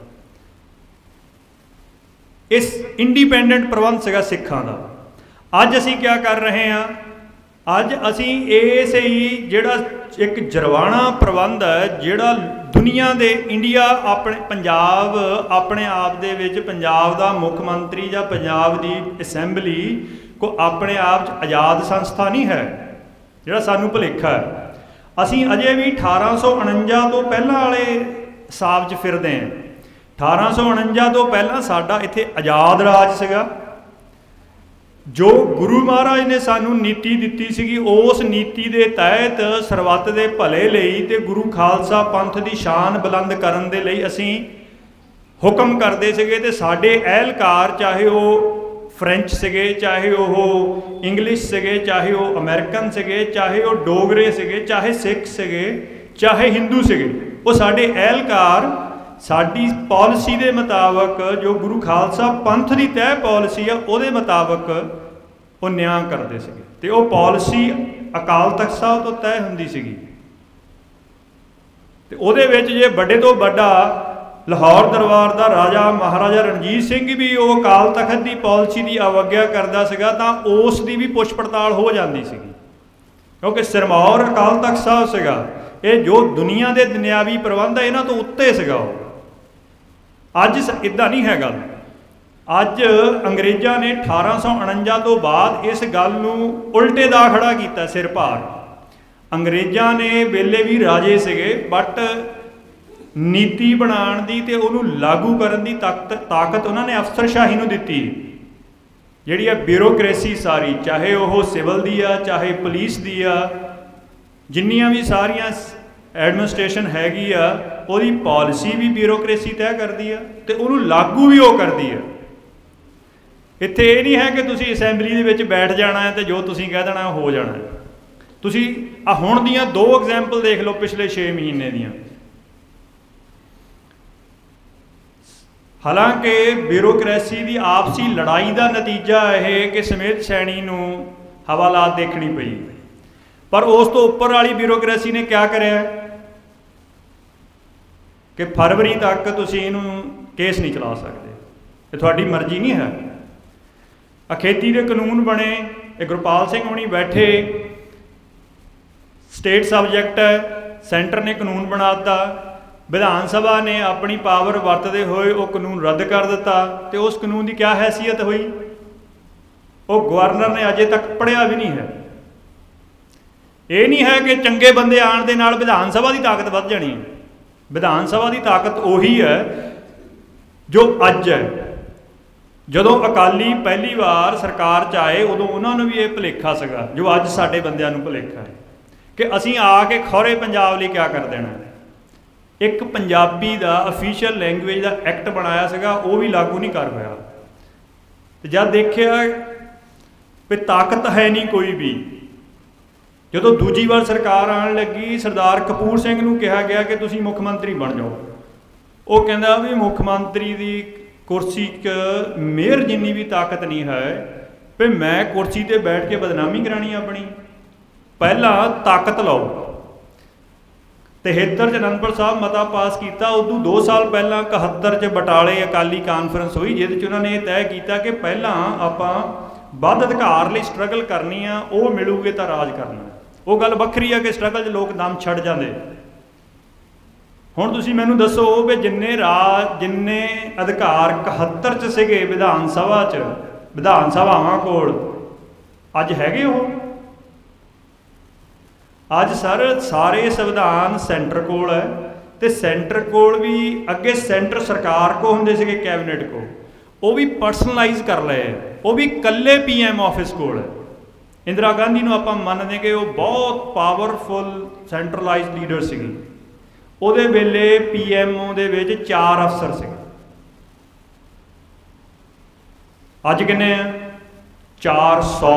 ਇਸ ਇੰਡੀਪੈਂਡੈਂਟ ਪ੍ਰਬੰਧ ਸੀਗਾ ਸਿੱਖਾਂ ਦਾ। ਅੱਜ ਅਸੀਂ ਕੀ ਕਰ ਰਹੇ ਹਾਂ? अज असी इस ही जिहड़ा एक जरवाना प्रबंध है जिहड़ा दुनिया दे इंडिया अपने पंजाब अपने आप दे विच पंजाब दा मुख मंत्री या पंजाब दी असैंबली को अपने आप च आज़ाद संस्था नहीं है, जिहड़ा सानू भुलेखा है। असी अजे भी अठारह सौ उणंजा तो पहला वाले हिसाब च फिरदे हैं। अठारह सौ उणंजा तो पहला साडा इत्थे आज़ाद राज सीगा। जो गुरु महाराज ने सानू नीति दिती सीगी उस नीति के तहत सरबत के भले लई ते गुरु खालसा पंथ की शान बुलंद करन दे लई असीं हुक्म करते सीगे ते साडे अहलकार चाहे वो फ्रेंच सीगे, चाहे वो इंग्लिश सीगे, चाहे वो अमेरिकन सीगे, चाहे वो डोगरे सीगे, चाहे सिख सीगे, चाहे हिंदू सीगे, वो साडे अहलकार साडी पॉलिसी के मुताबक जो गुरु खालसा पंथ की तय पॉलिसी है उहदे मुताबक वो न्याय करते सीगे ते वो पॉलिसी अकाल तख्त साहब तो तय हुंदी सीगी। ते उहदे विच जे बड़े तो बड़ा लाहौर दरबार का राजा महाराजा रणजीत सिंह भी वो अकाल तख्त की पॉलिसी की अवग्या करता सीगा तां उस दी भी पुछ पड़ताल हो जाती सीगी, क्योंकि सिरमौर अकाल तख्त साहब सीगा। ये जो दुनिया के दुनियावी प्रबंध है इन्हां तो उत्ते सीगा। अज इदा नहीं है गल। अज अंग्रेज़ों ने अठारह सौ उणंजा तो बाद इस गल नूं उल्टे दा खड़ा किया सिर भार। अंग्रेज़ों ने वेले भी राजे सीगे बट नीति बनाने की ते उहनूं लागू करन दी ताकत ताकत उन्होंने अफसरशाही नूं दित्ती, जिहड़ी आ ब्यूरोक्रेसी सारी, चाहे वह सिविल दी आ चाहे पुलिस दी आ, जिन्नियां भी सारियां एडमिनिस्ट्रेशन हैगी आ उहदी पॉलिसी भी ब्यूरोक्रेसी तय करती है तो उन्होंने लागू भी वो करती है। इत्थे ये नहीं है कि तुसी असैंबली दे विच बैठ जाना है तो जो तुसी कह देना हो जाना है। तुसी आ हुण दियां दो एग्जाम्पल देख लो पिछले छे महीने दियां। हालांकि ब्यूरोक्रेसी की आपसी लड़ाई का नतीजा है कि समेत सैनी नूं हवालात देखनी पई, पर उस तो उपर वाली ब्यूरोक्रेसी ने क्या कराया कि फरवरी तक तुसीं इहनूं केस नहीं चला सकते, ये तुहाडी मर्जी नहीं है। अखेती के कानून बने, ये गुरपाल सिंह हुणी बैठे, स्टेट सबजैक्ट है, सेंटर ने कानून बनाता, विधान सभा ने अपनी पावर वरतते हुए वो कानून रद्द कर दिता, तो उस कानून की क्या हैसीयत हुई? वो गवर्नर ने अजे तक पढ़िया भी नहीं है। ये नहीं है कि चंगे बंदे आने के नाल विधान सभा की ताकत वध जानी है। विधान सभा की ताकत उही है जो अज है। जदों अकाली पहली बार सरकार च आए उदों उन्होंने भी ये भुलेखा सीगा जो अज साडे बंदियां नूं भुलेखा है कि असीं आके खौरे पंजाब लई क्या कर देना। एक पंजाबी का ऑफिशियल लैंगुएज का एक्ट बनाया सीगा वो भी लागू नहीं कर पाया। तो जब देखिया भी ताकत है नहीं कोई भी, जो दूजी बार सरकार आने लगी सरदार कपूर सिंह नूं कहा गया कि तुसीं मुख मंत्री बन जाओ, वो कहता भी मुख मंत्री की कुर्सी च मेयर जिन्नी भी ताकत नहीं है भी मैं कुर्सी ते बैठ के बदनामी करानी अपनी, पहला ताकत लाओ। तिहत्तर च अनंदपुर साहब मता पास किया, उदू दो साल पहला इकहत्तर च बटाले अकाली कानफ्रेंस हुई जिहदे उन्होंने ये तय किया कि पहला आपां वध अधिकार लई स्ट्रगल करनी आ, वो मिलूगे तो राज करना। वो गल वक्री है कि स्ट्रगल च लोग दम छड़ जाते। हुण तुसीं मैनूं दसो भी जिन्ने राज जिन्ने अधिकार इकहत्तर च सीगे विधान सभा च विधान सभावां कोल अज हैगे हो? अज सर सारे संविधान सेंटर कोल है, तो सेंटर कोल भी अगे सेंटर सरकार को होंदे सीगे कैबिनेट को, वो भी पर्सनलाइज कर लए, वो भी कल्ले पी एम ऑफिस कोल है। इंदिरा गांधी नूं आपां मनदे कि वो बहुत पावरफुल सेंट्रलाइज लीडर सीगी, उहदे वेले पी एम ओ दे विच चार अफसर सीगे, अज किन्ने चार सौ।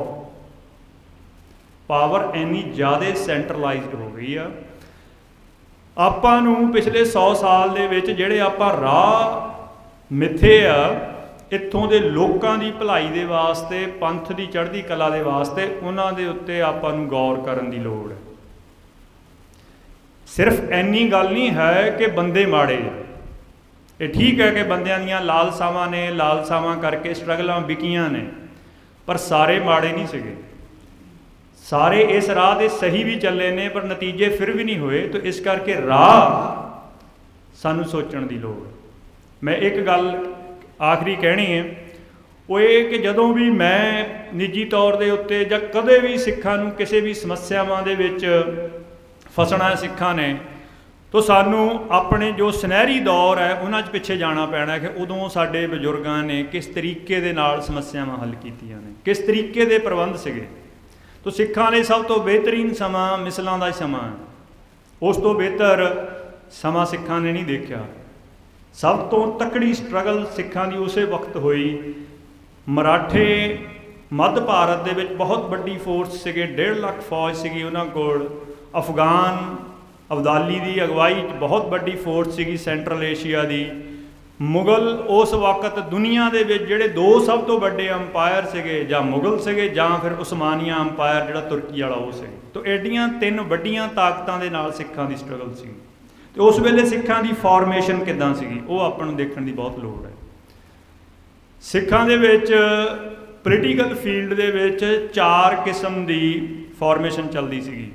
पावर इन्नी ज़्यादा सेंट्रलाइज्ड हो गई आ। आपां नूं पिछले सौ साल दे विच जिहड़े आपां राह मिथे आ इत्थों दे लोकां दी भलाई दे वास्ते पंथ दी चढ़दी कला दे वास्ते उन्हां दे उत्ते आपां नूं गौर करन दी लोड़ है। सिर्फ इन्नी गल नहीं है कि बंदे माड़े, ये ठीक है कि बंदियां दीयां लालसावां ने लालसावां करके स्ट्रगलां विकीआं ने, पर सारे माड़े नहीं सीगे। सारे इस राह ते सही भी चले ने पर नतीजे फिर भी नहीं होए। तो इस करके राह सानू सोचण दी लोड़। मैं एक गल आखिरी कहनी है, वो ये कि जदों भी मैं निजी तौर के उत्ते जां कदे भी सिखां नूं किसी भी समस्यावां दे विच फसना सिखां ने, तो सानू अपने जो सुनहरी दौर है उन्हां च पिछे जाना पैना कि उदों साडे बजुर्गां ने किस तरीके दे नाल समस्यावां हल कीतियां ने, किस तरीके दे प्रबंध सीगे। तो सिखां लई सब तो बेहतरीन समा मिसलां दा समा है, उस तो बेहतर समा सिखां ने नहीं देखा। सब तो तकड़ी स्ट्रगल सिखां दी उसे वक्त हुई। मराठे मध्य भारत दे विच बहुत वड्डी फोर्स सीगे, डेढ़ लख फौज सीगी उन्हां कोल। अफगान अब्दाली की अगवाई बहुत वड्डी फोर्स सीगी सेंट्रल एशिया की। मुगल उस वक्त दुनिया के विच जिहड़े दो सब तो वड्डे अंपायर सीगे, जां मुगल सीगे जां फिर उस्मानिया अंपायर जिहड़ा तुर्की वाला वो सीगे। तो एडियां तीन वड्डियां ताकतां दे नाल सिखां दी स्ट्रगल सी। तो उस वेले सिखां दी फॉर्मेशन किदां सीगी वो आपां नूं देखण दी बहुत लोड़ है। सिखां दे विच पोलीटिकल फील्ड दे विच चार किस्म दी फॉर्मेशन चलदी सीगी।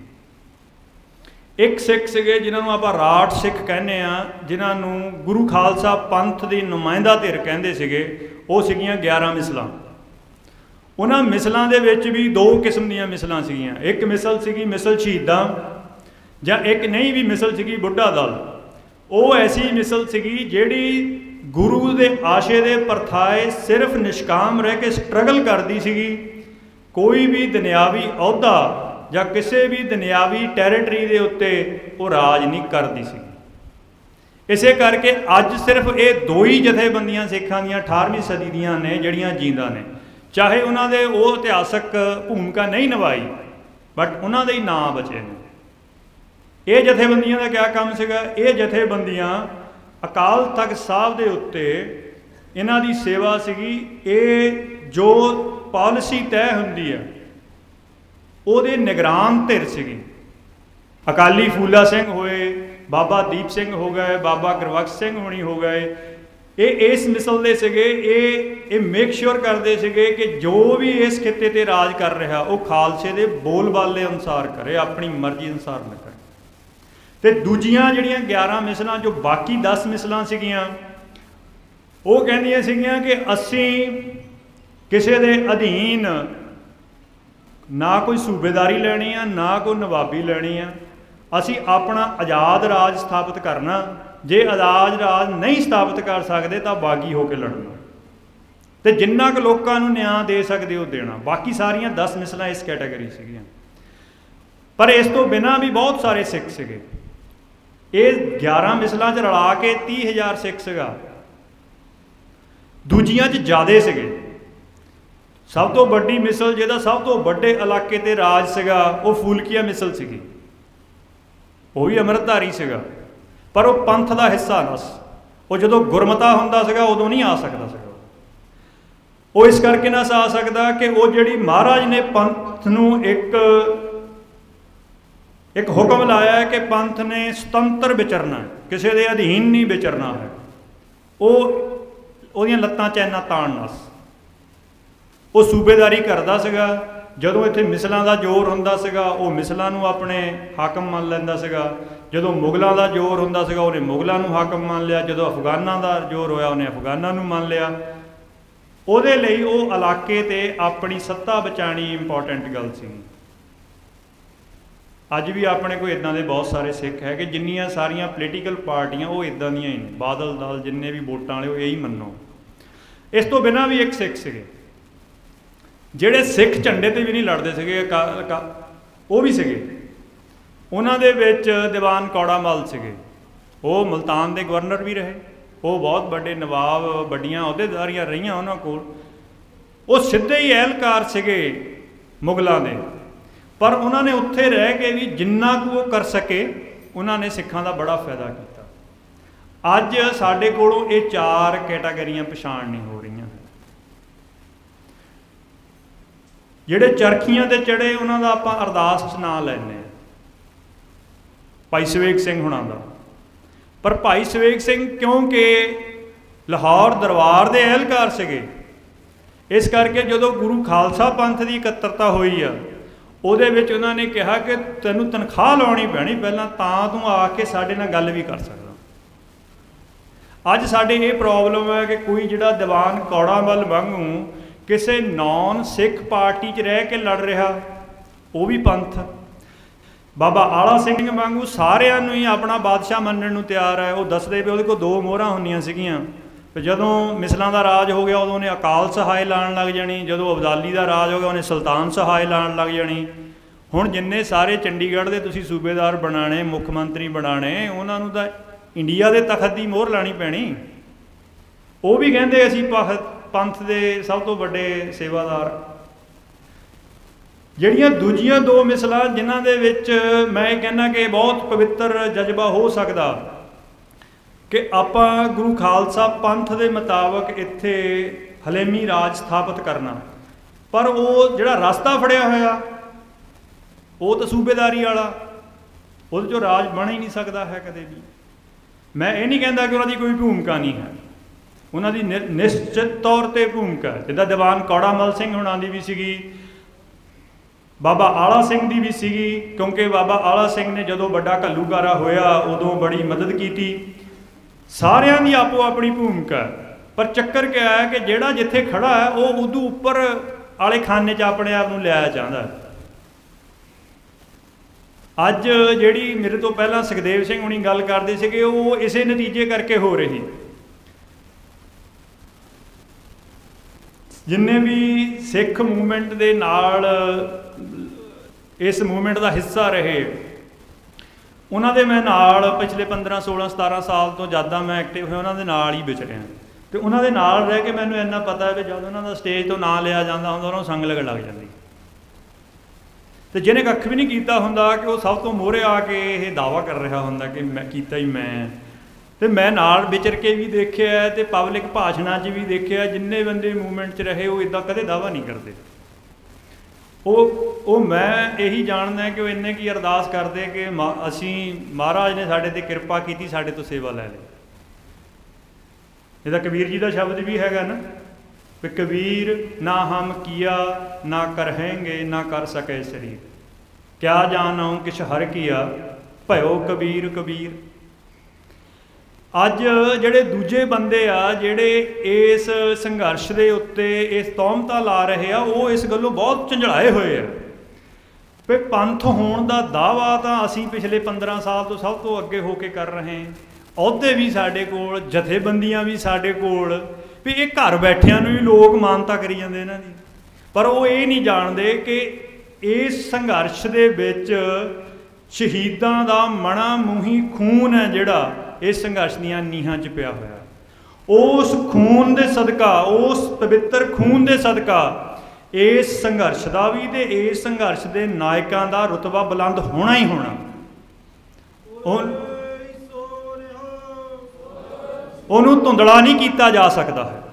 एक सिख सीगे जिन्होंने आप राठ सिख कहने आ, जिन्होंने गुरु खालसा पंथ की नुमाइंदा धिर कहते सीगे। वो सीगियां ग्यारह मिसलां। उन्हां मिसलां दे विच भी दो किस्म दीयां मिसलां सीगियां। एक मिसल सीगी मिसल शहीदां, जां एक नहीं भी मिसल सीगी बुढ़ा दल। वो ऐसी मिसल सीगी जिहड़ी गुरु दे आशे दे परथाए सिर्फ निष्काम रह के स्ट्रगल करती सीगी। कोई भी दुनियावी अहुदा ਜਾਂ ਕਿਸੇ भी दुनियावी टैरेटरी के उत्ते वो राज नहीं करती सी। इसे करके अज सिर्फ ये दो ही जथेबंदियां सिखां दियां अठारहवीं सदी दियां ने जिहड़ियां जींदा ने, चाहे उन्होंने वो इतिहासक भूमिका नहीं निभाई बट उन्होंने ही नाम बचे ने। ये जथेबंदियां का क्या काम सीगा? ये जथेबंदियां अकाल तख्त साहब के उत्ते इन्हां दी सेवा सीगी। ये जो पॉलिसी तय हुंदी है ਉਹਦੇ ਨਿਗਰਾਨ ਧਿਰ ਸੀਗੀ। अकाली फूला सिंह होए, बाबा दीप सिंह हो गए, बाबा गुरबख्श सिंह होनी हो गए। ये इस मिसल दे सीगे। ये मेक श्योर करते सीगे कि जो भी इस खिते ते राज कर रहा वो खालसे दे बोल बाले अनुसार करे, अपनी मर्जी अनुसार न करे। तो दूजियां जिहड़ियां ग्यारह मिसलां जो बाकी दस मिसलां सीगियां वो कहंदियां सीगियां कि असीं किसी दे अधीन ना कोई सूबेदारी लेनी है, ना कोई नवाबी लेनी है। असी अपना आज़ाद राज स्थापित करना। जे आज़ाद राज नहीं स्थापित कर सकते तो बागी होकर लड़ना, तो जिन्ना क लोगों को न्याय दे सकते हो देना। बाकी सारियां दस मिसलां इस कैटेगरी सीगियां। पर इस तो बिना भी बहुत सारे सिख सीगे। ये ग्यारह मिसलां च रला के तीह हज़ार सिख सीगा। दूजियां च ज़्यादा सीगे। सब तो वड्डी मिसल जिहदा सब तो वड्डे इलाके ते राज सीगा वो फूलकिया मिसल सीगी। वो भी अमृतधारी सीगा पर वो पंथ का हिस्सा ना सी। वो जो गुरमता हुंदा सीगा उदों नहीं आ सकता सीगा। वो इस करके ना आ सकता कि वो जिहड़ी महाराज ने पंथ नूं एक एक हुक्म लाया है कि पंथ ने सुतंत्र विचरना है, किसी के अधीन नहीं विचरना है। वो उहदियां लत्तां चैना ताड़ना सी। वो सूबेदारी करता सीगा। जदों इत्थे मिसलां दा जोर हुंदा सीगा वो मिसलां नूं अपने हाकम मान लैंदा सीगा। जदों मुगलों का जोर हुंदा सीगा उहने मुगलों नूं हाकम मान लिया। जदों अफगानां दा जोर होया उहने अफगानां नूं मान लिया। उहदे लई वो इलाके ते अपनी सत्ता बचाणी इंपॉर्टेंट गल सी। अज भी अपने कोई इदां दे बहुत सारे सिख है कि जिन्नियां सारियां पोलीटिकल पार्टियां वो इदां दियां ही ने। बादल दल जिन्ने भी वोटां वाले यही मन्नो। इस तो बिना भी एक सिख सीगे ਜਿਹੜੇ सिख झंडे ते भी नहीं लड़ते ਸੀਗੇ, वो भी ਸੀਗੇ। उन्हां दे विच दीवान कौड़ा मल सीगे। वो मुल्तान के गवर्नर भी रहे। वो बहुत बड़े नवाब वड्डियां अहुदेदारियां रहीआं उन्हां कोल। वो सीधे ही एहलकार सीगे मुगलों के। पर उन्होंने उत्थे रह के भी जिन्ना कुछ वो कर सके उन्होंने सिखां दा बड़ा फायदा किया। अज साडे कोलों ये चार कैटागरियां पछाण नहीं हो रही। ਜਿਹੜੇ ਚਰਖੀਆਂ ਤੇ ਚੜੇ ਉਹਨਾਂ ਦਾ ਆਪਾਂ ਅਰਦਾਸ 'ਚ ਨਾਂ ਲੈਂਦੇ ਹਾਂ, ਭਾਈ ਸਵੇਗ ਸਿੰਘ ਹੁਣਾਂ ਦਾ। ਪਰ ਭਾਈ ਸਵੇਗ ਸਿੰਘ ਕਿਉਂਕਿ ਲਾਹੌਰ ਦਰਬਾਰ ਦੇ ਅਹਿਲਕਾਰ ਸੀਗੇ, ਇਸ ਕਰਕੇ ਜਦੋਂ ਗੁਰੂ ਖਾਲਸਾ ਪੰਥ ਦੀ ਇਕੱਤਰਤਾ ਹੋਈ ਆ ਉਹਦੇ ਵਿੱਚ ਉਹਨਾਂ ਨੇ ਕਿਹਾ ਕਿ ਤੈਨੂੰ ਤਨਖਾਹ ਲਾਉਣੀ ਪੈਣੀ ਪਹਿਲਾਂ, ਤਾਂ ਤੂੰ ਆ ਕੇ ਸਾਡੇ ਨਾਲ ਗੱਲ ਵੀ ਕਰ ਸਕਦਾ। ਅੱਜ ਸਾਡੇ ਇਹ ਪ੍ਰੋਬਲਮ ਹੈ ਕਿ ਕੋਈ ਜਿਹੜਾ ਦੀਵਾਨ ਕੌੜਾਮੱਲ ਵਾਂਗੂ ਕਿਸੇ ਨੌਨ ਸਿੱਖ ਪਾਰਟੀ 'ਚ ਰਹਿ ਕੇ ਲੜ ਰਿਹਾ, ਉਹ ਵੀ ਪੰਥ। ਬਾਬਾ ਆਲਾ ਸਿੰਘ ਵਾਂਗੂ ਸਾਰਿਆਂ ਨੂੰ ਹੀ ਆਪਣਾ ਬਾਦਸ਼ਾਹ ਮੰਨਣ ਨੂੰ ਤਿਆਰ ਹੈ। ਉਹ ਦੱਸਦੇ ਵੀ ਉਹਦੇ ਕੋਲ ਦੋ ਮੋਹਰਾਂ ਹੁੰਦੀਆਂ ਸੀਗੀਆਂ, ਤੇ ਜਦੋਂ ਮਿਸਲਾਂ ਦਾ ਰਾਜ ਹੋ ਗਿਆ ਉਦੋਂ ਉਹਨੇ ਅਕਾਲ ਸਹਾਇ ਲਾਉਣ ਲੱਗ ਜਾਣੀ, ਜਦੋਂ ਅਬਦਾਲੀ ਦਾ ਰਾਜ ਹੋ ਗਿਆ ਉਹਨੇ ਸੁਲਤਾਨ ਸਹਾਇ ਲਾਉਣ ਲੱਗ ਜਾਣੀ। ਹੁਣ ਜਿੰਨੇ ਸਾਰੇ ਚੰਡੀਗੜ੍ਹ ਦੇ ਤੁਸੀਂ ਸੂਬੇਦਾਰ ਬਣਾਉਣੇ, ਮੁੱਖ ਮੰਤਰੀ ਬਣਾਉਣੇ, ਉਹਨਾਂ ਨੂੰ ਤਾਂ ਇੰਡੀਆ ਦੇ ਤਖਤ ਦੀ ਮੋਹਰ ਲਾਉਣੀ ਪੈਣੀ। ਉਹ ਵੀ ਕਹਿੰਦੇ ਅਸੀਂ ਪਖ ਪੰਥ ਦੇ ਸਭ ਤੋਂ ਵੱਡੇ ਸੇਵਾਦਾਰ। ਜਿਹੜੀਆਂ ਦੂਜੀਆਂ ਦੋ ਮਿਸਲਾਂ ਜਿਨ੍ਹਾਂ ਦੇ ਵਿੱਚ ਮੈਂ ਇਹ ਕਹਿੰਦਾ ਕਿ ਬਹੁਤ ਪਵਿੱਤਰ ਜਜ਼ਬਾ ਹੋ ਸਕਦਾ ਕਿ ਆਪਾਂ ਗੁਰੂ ਖਾਲਸਾ ਪੰਥ ਦੇ ਮੁਤਾਬਕ ਇੱਥੇ ਹਲੇਮੀ ਰਾਜ ਸਥਾਪਿਤ ਕਰਨਾ, ਪਰ ਉਹ ਜਿਹੜਾ ਰਸਤਾ ਫੜਿਆ ਹੋਇਆ ਉਹ ਤਾਂ ਸੂਬੇਦਾਰੀ ਵਾਲਾ, ਉਹਦੇ 'ਚੋਂ ਰਾਜ ਬਣ ਹੀ ਨਹੀਂ ਸਕਦਾ ਹੈ ਕਦੇ ਵੀ। ਮੈਂ ਇਹ ਨਹੀਂ ਕਹਿੰਦਾ ਕਿ ਉਹਨਾਂ ਦੀ ਕੋਈ ਭੂਮਿਕਾ ਨਹੀਂ ਹੈ, ਉਹਨਾਂ ਦੀ ਨਿ ਨਿਸ਼ਚਿਤ ਤੌਰ 'ਤੇ ਭੂਮਿਕਾ ਹੈ। ਜਿੱਦਾਂ ਦੀਵਾਨ ਕੌੜਾਮੱਲ ਸਿੰਘ ਹੁਣਾਂ ਦੀ ਵੀ ਸੀਗੀ, ਬਾਬਾ ਆਲਾ ਸਿੰਘ ਦੀ ਵੀ ਸੀਗੀ, ਕਿਉਂਕਿ ਬਾਬਾ ਆਲਾ ਸਿੰਘ ਨੇ ਜਦੋਂ ਵੱਡਾ ਘੱਲੂਘਾਰਾ ਹੋਇਆ ਉਦੋਂ ਬੜੀ ਮਦਦ ਕੀਤੀ। ਸਾਰਿਆਂ ਦੀ ਆਪੋ ਆਪਣੀ ਭੂਮਿਕਾ, ਪਰ ਚੱਕਰ ਕਿਆ ਹੈ ਕਿ ਜਿਹੜਾ ਜਿੱਥੇ ਖੜਾ ਹੈ ਉਹ ਉਦੋਂ ਉੱਪਰ ਵਾਲੇ ਖਾਨੇ 'ਚ ਆਪਣੇ ਆਪ ਨੂੰ ਲਿਆਇਆ ਚਾਹੁੰਦਾ। ਅੱਜ ਜਿਹੜੀ ਮੇਰੇ ਤੋਂ ਪਹਿਲਾਂ ਸੁਖਦੇਵ ਸਿੰਘ ਹੁਣੀ ਗੱਲ ਕਰਦੇ ਸੀਗੇ, ਉਹ ਇਸੇ ਨਤੀਜੇ ਕਰਕੇ ਹੋ ਰਹੀ। ਜਿੰਨੇ ਵੀ ਸਿੱਖ ਮੂਵਮੈਂਟ ਦੇ ਨਾਲ ਇਸ ਮੂਵਮੈਂਟ ਦਾ ਹਿੱਸਾ ਰਹੇ, ਉਹਨਾਂ ਦੇ ਮੈਂ ਨਾਲ ਪਿਛਲੇ ਪੰਦਰਾਂ ਸੋਲਾਂ ਸਤਾਰਾਂ ਸਾਲ ਤੋਂ ਜਦ ਦਾ ਮੈਂ ਐਕਟਿਵ ਹੋਇਆ ਉਹਨਾਂ ਦੇ ਨਾਲ ਹੀ ਵਿਚਰਿਆ, ਅਤੇ ਉਹਨਾਂ ਦੇ ਨਾਲ ਰਹਿ ਕੇ ਮੈਨੂੰ ਇੰਨਾ ਪਤਾ ਹੈ ਵੀ ਜਦ ਉਹਨਾਂ ਦਾ ਸਟੇਜ ਤੋਂ ਨਾਂ ਲਿਆ ਜਾਂਦਾ ਹੁੰਦਾ ਉਹਨਾਂ ਨੂੰ ਸੰਗ ਲੱਗਣ ਲੱਗ ਜਾਂਦੀ, ਅਤੇ ਜਿਹਨੇ ਕੱਖ ਵੀ ਨਹੀਂ ਕੀਤਾ ਹੁੰਦਾ ਕਿ ਉਹ ਸਭ ਤੋਂ ਮੂਹਰੇ ਆ ਕੇ ਇਹ ਦਾਅਵਾ ਕਰ ਰਿਹਾ ਹੁੰਦਾ ਕਿ ਮੈਂ ਕੀਤਾ ਹੀ ਮੈਂ। ਅਤੇ ਮੈਂ ਨਾਲ ਵਿਚਰ ਕੇ ਵੀ ਦੇਖਿਆ ਅਤੇ ਪਬਲਿਕ ਭਾਸ਼ਣਾਂ 'ਚ ਵੀ ਦੇਖਿਆ, ਜਿੰਨੇ ਬੰਦੇ ਮੂਵਮੈਂਟ 'ਚ ਰਹੇ ਉਹ ਇੱਦਾਂ ਕਦੇ ਦਾਅਵਾ ਨਹੀਂ ਕਰਦੇ। ਉਹ ਉਹ ਮੈਂ ਇਹੀ ਜਾਣਦਾ ਕਿ ਉਹ ਇੰਨੇ ਕੀ ਅਰਦਾਸ ਕਰਦੇ ਕਿ ਮਾ ਅਸੀਂ ਮਹਾਰਾਜ ਨੇ ਸਾਡੇ 'ਤੇ ਕਿਰਪਾ ਕੀਤੀ, ਸਾਡੇ ਤੋਂ ਸੇਵਾ ਲੈ ਲਈ। ਇਹਦਾ ਕਬੀਰ ਜੀ ਦਾ ਸ਼ਬਦ ਵੀ ਹੈਗਾ ਨਾ ਵੀ ਕਬੀਰ ਨਾ ਹਮ ਕੀਆ ਨਾ ਕਰਹੇਂਗੇ ਨਾ ਕਰ ਸਕੇ ਸਰੀਰ, ਕਿਆ ਜਾਨਉ ਕਿਛ ਹਰ ਕੀਆ ਭਇਓ ਕਬੀਰ ਕਬੀਰ। ਅੱਜ ਜਿਹੜੇ ਦੂਜੇ ਬੰਦੇ ਆ ਜਿਹੜੇ ਇਸ ਸੰਘਰਸ਼ ਦੇ ਉੱਤੇ ਇਸ ਤੌਹਮਤਾਂ ਲਾ ਰਹੇ ਆ, ਉਹ ਇਸ ਗੱਲੋਂ ਬਹੁਤ ਝੰਜੜਾਏ ਹੋਏ ਆ ਵੀ ਪੰਥ ਹੋਣ ਦਾ ਦਾਅਵਾ ਤਾਂ ਅਸੀਂ ਪਿਛਲੇ ਪੰਦਰਾਂ ਸਾਲ ਤੋਂ ਸਭ ਤੋਂ ਅੱਗੇ ਹੋ ਕੇ ਕਰ ਰਹੇ, ਅਹੁਦੇ ਵੀ ਸਾਡੇ ਕੋਲ, ਜਥੇਬੰਦੀਆਂ ਵੀ ਸਾਡੇ ਕੋਲ, ਵੀ ਇਹ ਘਰ ਬੈਠਿਆਂ ਨੂੰ ਵੀ ਲੋਕ ਮਾਨਤਾ ਕਰੀ ਜਾਂਦੇ ਇਹਨਾਂ ਦੀ। ਪਰ ਉਹ ਇਹ ਨਹੀਂ ਜਾਣਦੇ ਕਿ ਇਸ ਸੰਘਰਸ਼ ਦੇ ਵਿੱਚ ਸ਼ਹੀਦਾਂ ਦਾ ਮਣਾ ਮੂੰਹੀ ਖੂਨ ਹੈ ਜਿਹੜਾ ਇਸ ਸੰਘਰਸ਼ ਦੀਆਂ ਨੀਹਾਂ 'ਚ ਪਿਆ ਹੋਇਆ। ਉਸ ਖੂਨ ਦੇ ਸਦਕਾ, ਉਸ ਪਵਿੱਤਰ ਖੂਨ ਦੇ ਸਦਕਾ ਇਸ ਸੰਘਰਸ਼ ਦਾ ਵੀ ਅਤੇ ਇਸ ਸੰਘਰਸ਼ ਦੇ ਨਾਇਕਾਂ ਦਾ ਰੁਤਬਾ ਬੁਲੰਦ ਹੋਣਾ ਹੀ ਹੋਣਾ। ਉਹਨੂੰ ਧੁੰਦਲਾ ਨਹੀਂ ਕੀਤਾ ਜਾ ਸਕਦਾ ਹੈ।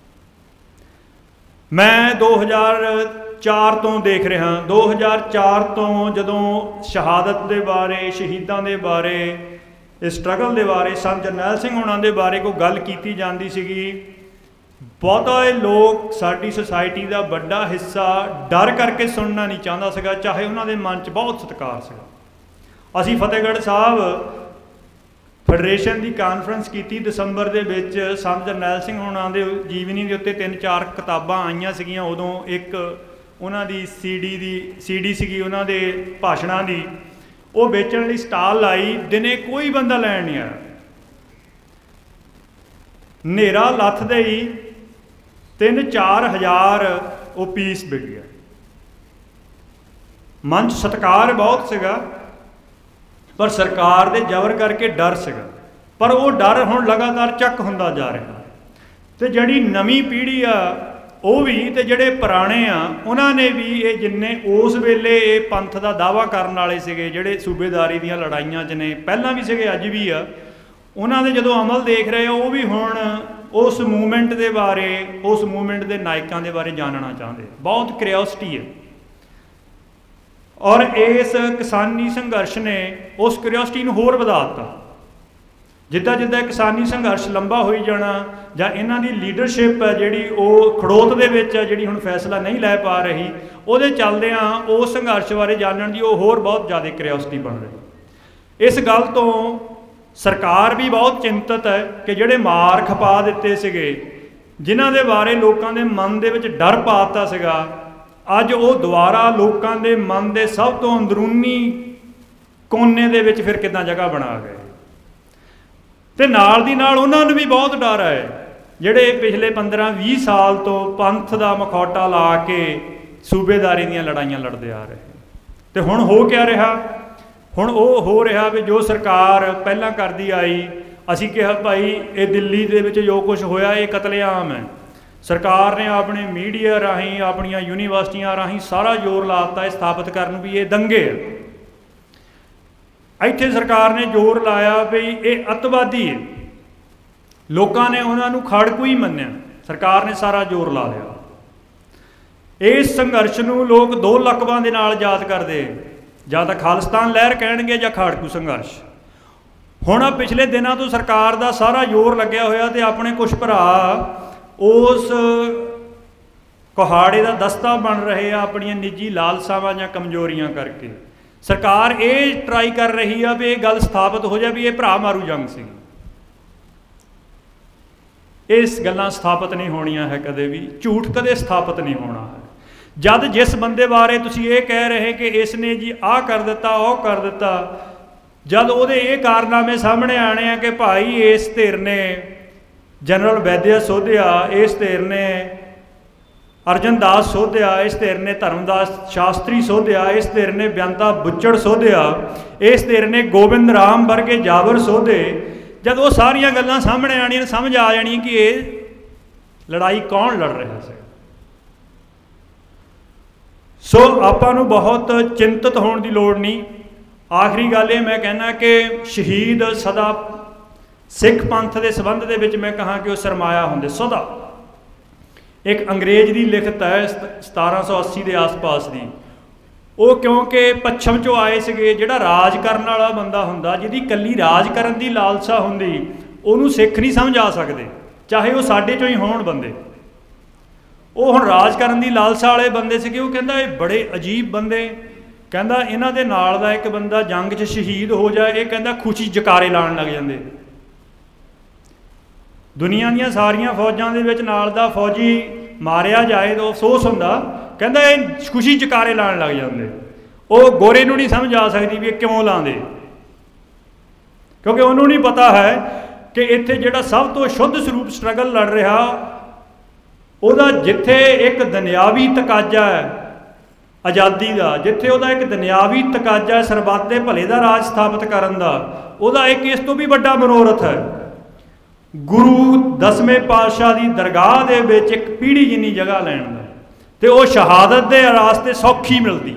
ਮੈਂ ਦੋ ਹਜ਼ਾਰ ਚਾਰ ਤੋਂ ਦੇਖ ਰਿਹਾ, ਦੋ ਹਜ਼ਾਰ ਚਾਰ ਤੋਂ ਜਦੋਂ ਸ਼ਹਾਦਤ ਦੇ ਬਾਰੇ, ਸ਼ਹੀਦਾਂ ਦੇ ਬਾਰੇ, ਇਸ ਸਟਰਗਲ ਦੇ ਬਾਰੇ, ਸੰਤ ਜਰਨੈਲ ਸਿੰਘ ਹੋਣਾ ਦੇ ਬਾਰੇ ਕੋਈ ਗੱਲ ਕੀਤੀ ਜਾਂਦੀ ਸੀਗੀ, ਬਹੁਤਾ ਇਹ ਲੋਕ, ਸਾਡੀ ਸੁਸਾਇਟੀ ਦਾ ਵੱਡਾ ਹਿੱਸਾ ਡਰ ਕਰਕੇ ਸੁਣਨਾ ਨਹੀਂ ਚਾਹੁੰਦਾ ਸੀਗਾ, ਚਾਹੇ ਉਹਨਾਂ ਦੇ ਮਨ 'ਚ ਬਹੁਤ ਸਤਿਕਾਰ ਸੀਗਾ। ਅਸੀਂ ਫਤਿਹਗੜ੍ਹ ਸਾਹਿਬ ਫੈਡਰੇਸ਼ਨ ਦੀ ਕਾਨਫਰੰਸ ਕੀਤੀ ਦਸੰਬਰ ਦੇ ਵਿੱਚ, ਸੰਤ ਜਰਨੈਲ ਸਿੰਘ ਹੋਣਾ ਦੇ ਜੀਵਨੀ ਦੇ ਉੱਤੇ ਤਿੰਨ ਚਾਰ ਕਿਤਾਬਾਂ ਆਈਆਂ ਸੀਗੀਆਂ ਉਦੋਂ। ਇੱਕ ਉਹਨਾਂ ਦੀ ਸੀ ਡੀ ਦੀ ਸੀ ਡੀ ਸੀਗੀ ਉਹਨਾਂ ਦੇ ਭਾਸ਼ਣਾਂ ਦੀ, ਉਹ ਵੇਚਣ ਲਈ ਸਟਾਲ ਲਾਈ, ਦਿਨੇ ਕੋਈ ਬੰਦਾ ਲੈਣ ਨਹੀਂ ਆਇਆ। ਹਨੇਰਾ ਲੱਥਦੇ ਹੀ ਤਿੰਨ ਚਾਰ ਹਜ਼ਾਰ ਉਹ ਪੀਸ ਵਿਕ ਗਿਆ। ਮਨ 'ਚ ਸਤਿਕਾਰ ਬਹੁਤ ਸੀਗਾ, ਪਰ ਸਰਕਾਰ ਦੇ ਜ਼ਬਰ ਕਰਕੇ ਡਰ ਸੀਗਾ। ਪਰ ਉਹ ਡਰ ਹੁਣ ਲਗਾਤਾਰ ਚੱਕ ਹੁੰਦਾ ਜਾ ਰਿਹਾ, ਅਤੇ ਜਿਹੜੀ ਨਵੀਂ ਪੀੜ੍ਹੀ ਆ ਉਹ ਵੀ, ਅਤੇ ਜਿਹੜੇ ਪੁਰਾਣੇ ਆ ਉਹਨਾਂ ਨੇ ਵੀ, ਇਹ ਜਿੰਨੇ ਉਸ ਵੇਲੇ ਇਹ ਪੰਥ ਦਾ ਦਾਅਵਾ ਕਰਨ ਵਾਲੇ ਸੀਗੇ, ਜਿਹੜੇ ਸੂਬੇਦਾਰੀ ਦੀਆਂ ਲੜਾਈਆਂ 'ਚ ਨੇ, ਪਹਿਲਾਂ ਵੀ ਸੀਗੇ ਅੱਜ ਵੀ ਆ, ਉਹਨਾਂ ਦੇ ਜਦੋਂ ਅਮਲ ਦੇਖ ਰਹੇ ਆ, ਉਹ ਵੀ ਹੁਣ ਉਸ ਮੂਵਮੈਂਟ ਦੇ ਬਾਰੇ, ਉਸ ਮੂਵਮੈਂਟ ਦੇ ਨਾਇਕਾਂ ਦੇ ਬਾਰੇ ਜਾਣਨਾ ਚਾਹੁੰਦੇ। ਬਹੁਤ ਕਿਰਿਓਸਿਟੀ ਹੈ, ਔਰ ਇਸ ਕਿਸਾਨੀ ਸੰਘਰਸ਼ ਨੇ ਉਸ ਕਿਰਿਓਸਿਟੀ ਨੂੰ ਹੋਰ ਵਧਾ ਦਿੱਤਾ। जिद्दां जिद्दां किसानी संघर्ष लंबा होई जाना जां इन्हां दी लीडरशिप है जिहड़ी ਉਹ खड़ोत ਦੇ ਵਿੱਚ ਜਿਹੜੀ ਹੁਣ फैसला नहीं लै पा रही, ਉਹਦੇ ਚੱਲਦਿਆਂ ਉਸ ਸੰਘਰਸ਼ ਬਾਰੇ ਜਾਣਨ ਦੀ ਉਹ ਹੋਰ ਬਹੁਤ ਜ਼ਿਆਦਾ ਕਿਉਰਿਓਸਿਟੀ ਬਣ ਰਹੀ। ਇਸ ਗੱਲ ਤੋਂ ਸਰਕਾਰ ਵੀ ਬਹੁਤ ਚਿੰਤਤ ਹੈ ਕਿ ਜਿਹੜੇ ਮਾਰ ਖਪਾ ਦਿੱਤੇ ਸੀਗੇ, ਜਿਨ੍ਹਾਂ ਦੇ ਬਾਰੇ ਲੋਕਾਂ ਦੇ ਮਨ ਦੇ ਵਿੱਚ ਡਰ ਪਾ ਦਿੱਤਾ ਸੀਗਾ, ਅੱਜ ਉਹ ਦੁਬਾਰਾ ਲੋਕਾਂ ਦੇ ਮਨ ਦੇ ਸਭ ਤੋਂ ਅੰਦਰੂਨੀ ਕੋਨੇ ਦੇ ਵਿੱਚ ਫਿਰ ਕਿੱਦਾਂ ਜਗ੍ਹਾ ਬਣਾ ਗਏ। ਤੇ ਨਾਲ ਦੀ ਨਾਲ ਉਹਨਾਂ ਨੂੰ ਵੀ ਬਹੁਤ ਡਰ ਹੈ ਜਿਹੜੇ ਪਿਛਲੇ ਪੰਦਰਾਂ ਵੀਹ ਸਾਲ ਤੋਂ ਪੰਥ ਦਾ ਮਖੌਟਾ ਲਾ ਕੇ ਸੂਬੇਦਾਰੀ ਦੀਆਂ ਲੜਾਈਆਂ ਲੜਦੇ ਆ ਰਹੇ। ਤੇ ਹੁਣ ਹੋ ਕਿਆ ਰਿਹਾ? ਹੁਣ ਉਹ ਹੋ ਰਿਹਾ ਵੀ ਜੋ ਸਰਕਾਰ ਪਹਿਲਾਂ ਕਰਦੀ ਆਈ, ਅਸੀਂ ਕਿਹਾ ਭਾਈ ਇਹ ਦਿੱਲੀ ਦੇ ਵਿੱਚ ਜੋ ਕੁਛ ਹੋਇਆ ਇਹ ਕਤਲੇਆਮ ਹੈ। ਸਰਕਾਰ ਨੇ ਆਪਣੇ ਮੀਡੀਆ ਰਾਹੀਂ, ਆਪਣੀਆਂ ਯੂਨੀਵਰਸਿਟੀਆਂ ਰਾਹੀਂ ਸਾਰਾ ਜ਼ੋਰ ਲਾ ਦਿੱਤਾ ਇਹ ਸਥਾਪਿਤ ਕਰਨ ਵੀ ਇਹ ਦੰਗੇ ਆ। ਇੱਥੇ ਸਰਕਾਰ ਨੇ ਜ਼ੋਰ ਲਾਇਆ ਵੀ ਇਹ ਅੱਤਵਾਦੀ ਹੈ, ਲੋਕਾਂ ਨੇ ਉਹਨਾਂ ਨੂੰ ਖਾੜਕੂ ਹੀ ਮੰਨਿਆ, ਸਰਕਾਰ ਨੇ ਸਾਰਾ ਜ਼ੋਰ ਲਾ ਲਿਆ। ਇਸ ਸੰਘਰਸ਼ ਨੂੰ ਲੋਕ ਦੋ ਲਕਬਾਂ ਦੇ ਨਾਲ ਯਾਦ ਕਰਦੇ, ਜਾਂ ਤਾਂ ਖਾਲਿਸਤਾਨ ਲਹਿਰ ਕਹਿਣਗੇ ਜਾਂ ਖਾੜਕੂ ਸੰਘਰਸ਼। ਹੁਣ ਆ ਪਿਛਲੇ ਦਿਨਾਂ ਤੋਂ ਸਰਕਾਰ ਦਾ ਸਾਰਾ ਜ਼ੋਰ ਲੱਗਿਆ ਹੋਇਆ ਤੇ ਆਪਣੇ ਕੁਛ ਭਰਾ ਉਸ ਕੁਹਾੜੇ ਦਾ ਦਸਤਾ ਬਣ ਰਹੇ ਆ ਆਪਣੀਆਂ ਨਿੱਜੀ ਲਾਲਸਾਵਾਂ ਜਾਂ ਕਮਜ਼ੋਰੀਆਂ ਕਰਕੇ। ਸਰਕਾਰ ਇਹ ਟਰਾਈ ਕਰ ਰਹੀ ਆ ਵੀ ਇਹ ਗੱਲ ਸਥਾਪਿਤ ਹੋ ਜਾਏ ਵੀ ਇਹ ਭਰਾ ਮਾਰੂ ਜੰਗ ਸੀ। ਇਸ ਗੱਲਾਂ ਸਥਾਪਿਤ ਨਹੀਂ ਹੋਣੀਆਂ ਹੈ ਕਦੇ ਵੀ, ਝੂਠ ਕਦੇ ਸਥਾਪਿਤ ਨਹੀਂ ਹੋਣਾ ਹੈ। ਜਦ ਜਿਸ ਬੰਦੇ ਬਾਰੇ ਤੁਸੀਂ ਇਹ ਕਹਿ ਰਹੇ ਕਿ ਇਸ ਨੇ ਜੀ ਆਹ ਕਰ ਦਿੱਤਾ ਉਹ ਕਰ ਦਿੱਤਾ, ਜਦ ਉਹਦੇ ਇਹ ਕਾਰਨਾਮੇ ਸਾਹਮਣੇ ਆਣੇ ਆ ਕਿ ਭਾਈ ਇਸ ਧਿਰ ਨੇ ਜਨਰਲ ਵੈਦਿਆ ਸੋਧਿਆ, ਇਸ ਧਿਰ ਨੇ ਅਰਜਨ ਦਾਸ ਸੋਧਿਆ, ਇਸ ਧਿਰ ਨੇ ਧਰਮਦਾਸ ਸ਼ਾਸਤਰੀ ਸੋਧਿਆ, ਇਸ ਧਿਰ ਨੇ ਬਿਆੰਤਾ ਬੁੱਚੜ ਸੋਧਿਆ, ਇਸ ਧਿਰ ਨੇ ਗੋਬਿੰਦ ਰਾਮ ਵਰਗੇ ਜਾਬਰ ਸੋਧੇ, ਜਦ ਉਹ ਸਾਰੀਆਂ ਗੱਲਾਂ ਸਾਹਮਣੇ ਆਣੀਆਂ ਸਮਝ ਆ ਜਾਣੀ ਕਿ ਇਹ ਲੜਾਈ ਕੌਣ ਲੜ ਰਿਹਾ ਸੀ। ਸੋ ਆਪਾਂ ਨੂੰ ਬਹੁਤ ਚਿੰਤਤ ਹੋਣ ਦੀ ਲੋੜ ਨਹੀਂ। ਆਖਰੀ ਗੱਲ ਇਹ ਮੈਂ ਕਹਿੰਦਾ ਕਿ ਸ਼ਹੀਦ ਸਦਾ ਸਿੱਖ ਪੰਥ ਦੇ ਸੰਬੰਧ ਦੇ ਵਿੱਚ ਮੈਂ ਕਹਾਂ ਕਿ ਉਹ ਸਰਮਾਇਆ ਹੁੰਦੇ ਸਦਾ। ਇੱਕ ਅੰਗਰੇਜ਼ ਦੀ ਲਿਖਤ ਹੈ ਸਤਾਰਾਂ ਸੌ ਅੱਸੀ ਦੇ ਆਸ ਪਾਸ ਦੀ, ਉਹ ਕਿਉਂਕਿ ਪੱਛਮ 'ਚੋਂ ਆਏ ਸੀਗੇ। ਜਿਹੜਾ ਰਾਜ ਕਰਨ ਵਾਲਾ ਬੰਦਾ ਹੁੰਦਾ, ਜਿਹਦੀ ਇਕੱਲੀ ਰਾਜ ਕਰਨ ਦੀ ਲਾਲਸਾ ਹੁੰਦੀ, ਉਹਨੂੰ ਸਿੱਖ ਨਹੀਂ ਸਮਝ ਆ ਸਕਦੇ, ਚਾਹੇ ਉਹ ਸਾਡੇ 'ਚੋਂ ਹੀ ਹੋਣ ਬੰਦੇ। ਉਹ ਹੁਣ ਰਾਜ ਕਰਨ ਦੀ ਲਾਲਸਾ ਵਾਲੇ ਬੰਦੇ ਸੀਗੇ। ਉਹ ਕਹਿੰਦਾ ਇਹ ਬੜੇ ਅਜੀਬ ਬੰਦੇ, ਕਹਿੰਦਾ ਇਹਨਾਂ ਦੇ ਨਾਲ ਦਾ ਇੱਕ ਬੰਦਾ ਜੰਗ 'ਚ ਸ਼ਹੀਦ ਹੋ ਜਾਏ, ਇਹ ਕਹਿੰਦਾ ਖੁਸ਼ੀ ਜਕਾਰੇ ਲਾਉਣ ਲੱਗ ਜਾਂਦੇ। ਦੁਨੀਆ ਦੀਆਂ ਸਾਰੀਆਂ ਫੌਜਾਂ ਦੇ ਵਿੱਚ ਨਾਲ ਦਾ ਫੌਜੀ ਮਾਰਿਆ ਜਾਏ ਤਾਂ ਅਫਸੋਸ ਹੁੰਦਾ, ਕਹਿੰਦਾ ਇਹ ਖੁਸ਼ੀ ਜਕਾਰੇ ਲਾਉਣ ਲੱਗ ਜਾਂਦੇ। ਉਹ ਗੋਰੇ ਨੂੰ ਨਹੀਂ ਸਮਝ ਆ ਸਕਦੀ ਵੀ ਇਹ ਕਿਉਂ ਲਾਉਂਦੇ, ਕਿਉਂਕਿ ਉਹਨੂੰ ਨਹੀਂ ਪਤਾ ਹੈ ਕਿ ਇੱਥੇ ਜਿਹੜਾ ਸਭ ਤੋਂ ਸ਼ੁੱਧ ਸਰੂਪ ਸਟਰਗਲ ਲੜ ਰਿਹਾ, ਉਹਦਾ ਜਿੱਥੇ ਇੱਕ ਦੁਨਿਆਵੀ ਤਕਾਜ਼ਾ ਹੈ ਆਜ਼ਾਦੀ ਦਾ, ਜਿੱਥੇ ਉਹਦਾ ਇੱਕ ਦੁਨਿਆਵੀ ਤਕਾਜ਼ਾ ਹੈ ਸਰਬੱਤ ਦੇ ਭਲੇ ਦਾ ਰਾਜ ਸਥਾਪਿਤ ਕਰਨ ਦਾ, ਉਹਦਾ ਇੱਕ ਇਸ ਤੋਂ ਵੀ ਵੱਡਾ ਮਨੋਰਥ ਹੈ ਗੁਰੂ ਦਸਵੇਂ ਪਾਤਸ਼ਾਹ ਦੀ ਦਰਗਾਹ ਦੇ ਵਿੱਚ ਇੱਕ ਪੀੜੀ ਜਿੰਨੀ ਜਗ੍ਹਾ ਲੈਣ ਦਾ, ਤੇ ਉਹ ਸ਼ਹਾਦਤ ਦੇ ਰਾਸਤੇ ਸੌਖੀ ਮਿਲਦੀ।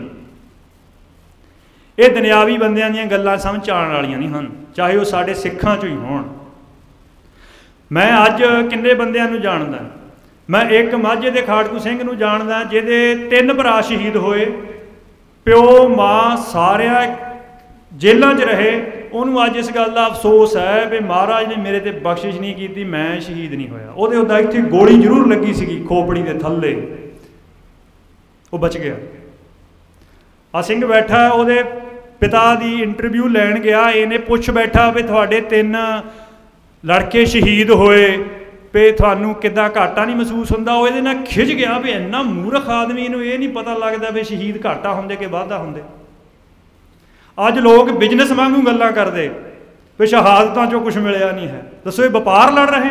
ਇਹ ਦੁਨਿਆਵੀ ਬੰਦਿਆਂ ਦੀਆਂ ਗੱਲਾਂ ਸਮਝ ਆਉਣ ਵਾਲੀਆਂ ਨਹੀਂ ਹਨ, ਚਾਹੇ ਉਹ ਸਾਡੇ ਸਿੱਖਾਂ 'ਚੋਂ ਹੀ ਹੋਣ। ਮੈਂ ਅੱਜ ਕਿੰਨੇ ਬੰਦਿਆਂ ਨੂੰ ਜਾਣਦਾ। ਮੈਂ ਇੱਕ ਮਾਝੇ ਦੇ ਖਾੜਕੂ ਸਿੰਘ ਨੂੰ ਜਾਣਦਾ ਜਿਹਦੇ ਤਿੰਨ ਭਰਾ ਸ਼ਹੀਦ ਹੋਏ, ਪਿਓ ਮਾਂ ਸਾਰਿਆਂ ਜੇਲ੍ਹਾਂ 'ਚ ਰਹੇ। ਉਹਨੂੰ ਅੱਜ ਇਸ ਗੱਲ ਦਾ ਅਫਸੋਸ ਹੈ ਵੀ ਮਹਾਰਾਜ ਨੇ ਮੇਰੇ ਤੇ ਬਖਸ਼ਿਸ਼ ਨਹੀਂ ਕੀਤੀ, ਮੈਂ ਸ਼ਹੀਦ ਨਹੀਂ ਹੋਇਆ। ਉਹਦੇ ਉੱਦਾਂ ਇੱਥੇ ਗੋਲੀ ਜ਼ਰੂਰ ਲੱਗੀ ਸੀਗੀ ਖੋਪੜੀ ਦੇ ਥੱਲੇ, ਉਹ ਬਚ ਗਿਆ। ਆ ਸਿੰਘ ਬੈਠਾ, ਉਹਦੇ ਪਿਤਾ ਦੀ ਇੰਟਰਵਿਊ ਲੈਣ ਗਿਆ, ਇਹਨੇ ਪੁੱਛ ਬੈਠਾ ਵੀ ਤੁਹਾਡੇ ਤਿੰਨ ਲੜਕੇ ਸ਼ਹੀਦ ਹੋਏ ਵੀ ਤੁਹਾਨੂੰ ਕਿੱਦਾਂ ਘਾਟਾ ਨਹੀਂ ਮਹਿਸੂਸ ਹੁੰਦਾ। ਉਹ ਇਹਦੇ ਨਾਲ ਖਿੱਚ ਗਿਆ ਵੀ ਇੰਨਾ ਮੂਰਖ ਆਦਮੀ ਨੂੰ ਇਹ ਨਹੀਂ ਪਤਾ ਲੱਗਦਾ ਵੀ ਸ਼ਹੀਦ ਘਾਟਾ ਹੁੰਦੇ ਕਿ ਵਾਧਾ ਹੁੰਦੇ। ਅੱਜ ਲੋਕ ਬਿਜ਼ਨਸ ਵਾਂਗੂ ਗੱਲਾਂ ਕਰਦੇ ਵੀ ਸ਼ਹਾਦਤਾਂ 'ਚੋਂ ਕੁਛ ਮਿਲਿਆ ਨਹੀਂ ਹੈ। ਦੱਸੋ ਇਹ ਵਪਾਰ ਲੜ ਰਹੇ।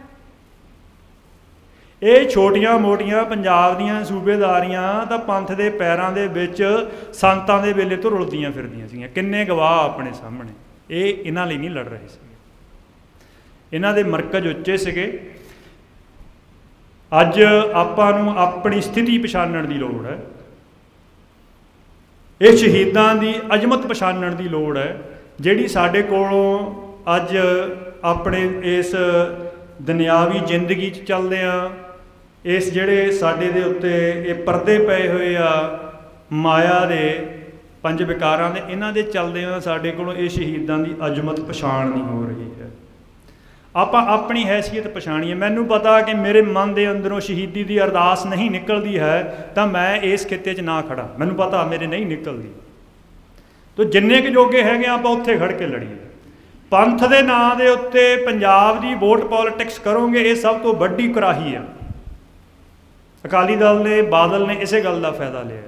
ਇਹ ਛੋਟੀਆਂ ਮੋਟੀਆਂ ਪੰਜਾਬ ਦੀਆਂ ਸੂਬੇਦਾਰੀਆਂ ਤਾਂ ਪੰਥ ਦੇ ਪੈਰਾਂ ਦੇ ਵਿੱਚ ਸੰਤਾਂ ਦੇ ਵੇਲੇ ਤੋਂ ਰੁਲਦੀਆਂ ਫਿਰਦੀਆਂ ਸੀਗੀਆਂ। ਕਿੰਨੇ ਗਵਾਹ ਆਪਣੇ ਸਾਹਮਣੇ। ਇਹ ਇਹਨਾਂ ਲਈ ਨਹੀਂ ਲੜ ਰਹੇ ਸੀ, ਇਹਨਾਂ ਦੇ ਮਰਕਜ਼ ਉੱਚੇ ਸੀਗੇ। ਅੱਜ ਆਪਾਂ ਨੂੰ ਆਪਣੀ ਸਥਿਤੀ ਪਛਾਣਨ ਦੀ ਲੋੜ ਹੈ। ਇਹ ਸ਼ਹੀਦਾਂ ਦੀ ਅਜ਼ਮਤ ਪਛਾਣਨ ਦੀ ਲੋੜ ਹੈ, ਜਿਹੜੀ ਸਾਡੇ ਕੋਲੋਂ ਅੱਜ ਆਪਣੇ ਇਸ ਦੁਨਿਆਵੀ ਜ਼ਿੰਦਗੀ 'ਚ ਚੱਲਦੇ ਆ, ਇਸ ਜਿਹੜੇ ਸਾਡੇ ਦੇ ਉੱਤੇ ਇਹ ਪਰਦੇ ਪਏ ਹੋਏ ਆ ਮਾਇਆ ਦੇ ਪੰਜ ਵਿਕਾਰਾਂ ਦੇ, ਇਹਨਾਂ ਦੇ ਚੱਲਦੇ ਆ ਸਾਡੇ ਕੋਲੋਂ ਇਹ ਸ਼ਹੀਦਾਂ ਦੀ ਅਜ਼ਮਤ ਪਛਾਣ ਨਹੀਂ ਹੋ ਰਹੀ ਹੈ। ਆਪਾਂ ਆਪਣੀ हैसियत ਪਛਾਣੀਏ। ਮੈਨੂੰ ਪਤਾ ਕਿ ਮੇਰੇ ਮਨ ਦੇ ਅੰਦਰੋਂ ਸ਼ਹੀਦੀ ਦੀ ਅਰਦਾਸ ਨਹੀਂ ਨਿਕਲਦੀ ਹੈ ਤਾਂ ਮੈਂ ਇਸ ਖਿੱਤੇ 'ਚ ਨਾ ਖੜਾ, ਮੈਨੂੰ ਪਤਾ ਮੇਰੇ ਨਹੀਂ ਨਿਕਲਦੀ। ਤੋ ਜਿੰਨੇ ਕੁ ਜੋਗੇ ਹੈਗੇ ਆਪਾਂ ਉੱਥੇ ਖੜ ਕੇ ਲੜੀਏ। ਪੰਥ ਦੇ ਨਾਂ ਦੇ ਉੱਤੇ ਪੰਜਾਬ ਦੀ ਵੋਟ ਪੋਲਿਟਿਕਸ ਕਰੋਗੇ, ਇਹ ਸਭ ਤੋਂ ਵੱਡੀ ਕੁਰਾਹੀ ਆ। ਅਕਾਲੀ ਦਲ ਨੇ, ਬਾਦਲ ਨੇ ਇਸੇ ਗੱਲ ਦਾ ਫਾਇਦਾ ਲਿਆ।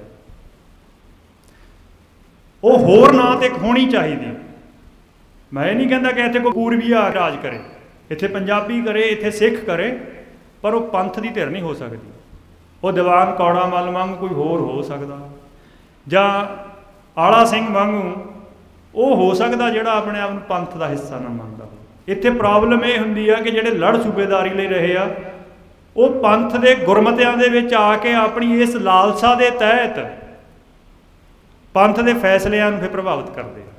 ਉਹ ਹੋਰ ਨਾਂ ਤੇ ਹੋਣੀ ਚਾਹੀਦੀ। ਮੈਂ ਇਹ ਨਹੀਂ ਕਹਿੰਦਾ ਕਿ ਇੱਥੇ ਕੋਈ ਪੂਰਬੀਆ ਰਾਜ ਕਰੇ, ਇੱਥੇ ਪੰਜਾਬੀ ਕਰੇ, ਇੱਥੇ ਸਿੱਖ ਕਰੇ, ਪਰ ਉਹ ਪੰਥ ਦੀ ਧਿਰ ਨਹੀਂ ਹੋ ਸਕਦੀ। ਉਹ ਦੀਵਾਨ ਕੌੜਾ ਮੱਲ ਵਾਂਗ ਕੋਈ ਹੋਰ ਹੋ ਸਕਦਾ, ਜਾਂ ਆਲਾ ਸਿੰਘ ਵਾਂਗੂ ਉਹ ਹੋ ਸਕਦਾ ਜਿਹੜਾ ਆਪਣੇ ਆਪ ਨੂੰ ਪੰਥ ਦਾ ਹਿੱਸਾ ਨਾ ਮੰਨਦਾ। ਇੱਥੇ ਪ੍ਰੋਬਲਮ ਇਹ ਹੁੰਦੀ ਆ ਕਿ ਜਿਹੜੇ ਲੜ ਸੂਬੇਦਾਰੀ ਲਈ ਰਹੇ ਆ, ਉਹ ਪੰਥ ਦੇ ਗੁਰਮਤਿਆਂ ਦੇ ਵਿੱਚ ਆ ਕੇ ਆਪਣੀ ਇਸ ਲਾਲਸਾ ਦੇ ਤਹਿਤ ਪੰਥ ਦੇ ਫੈਸਲਿਆਂ ਨੂੰ ਫਿਰ ਪ੍ਰਭਾਵਿਤ ਕਰਦੇ ਆ।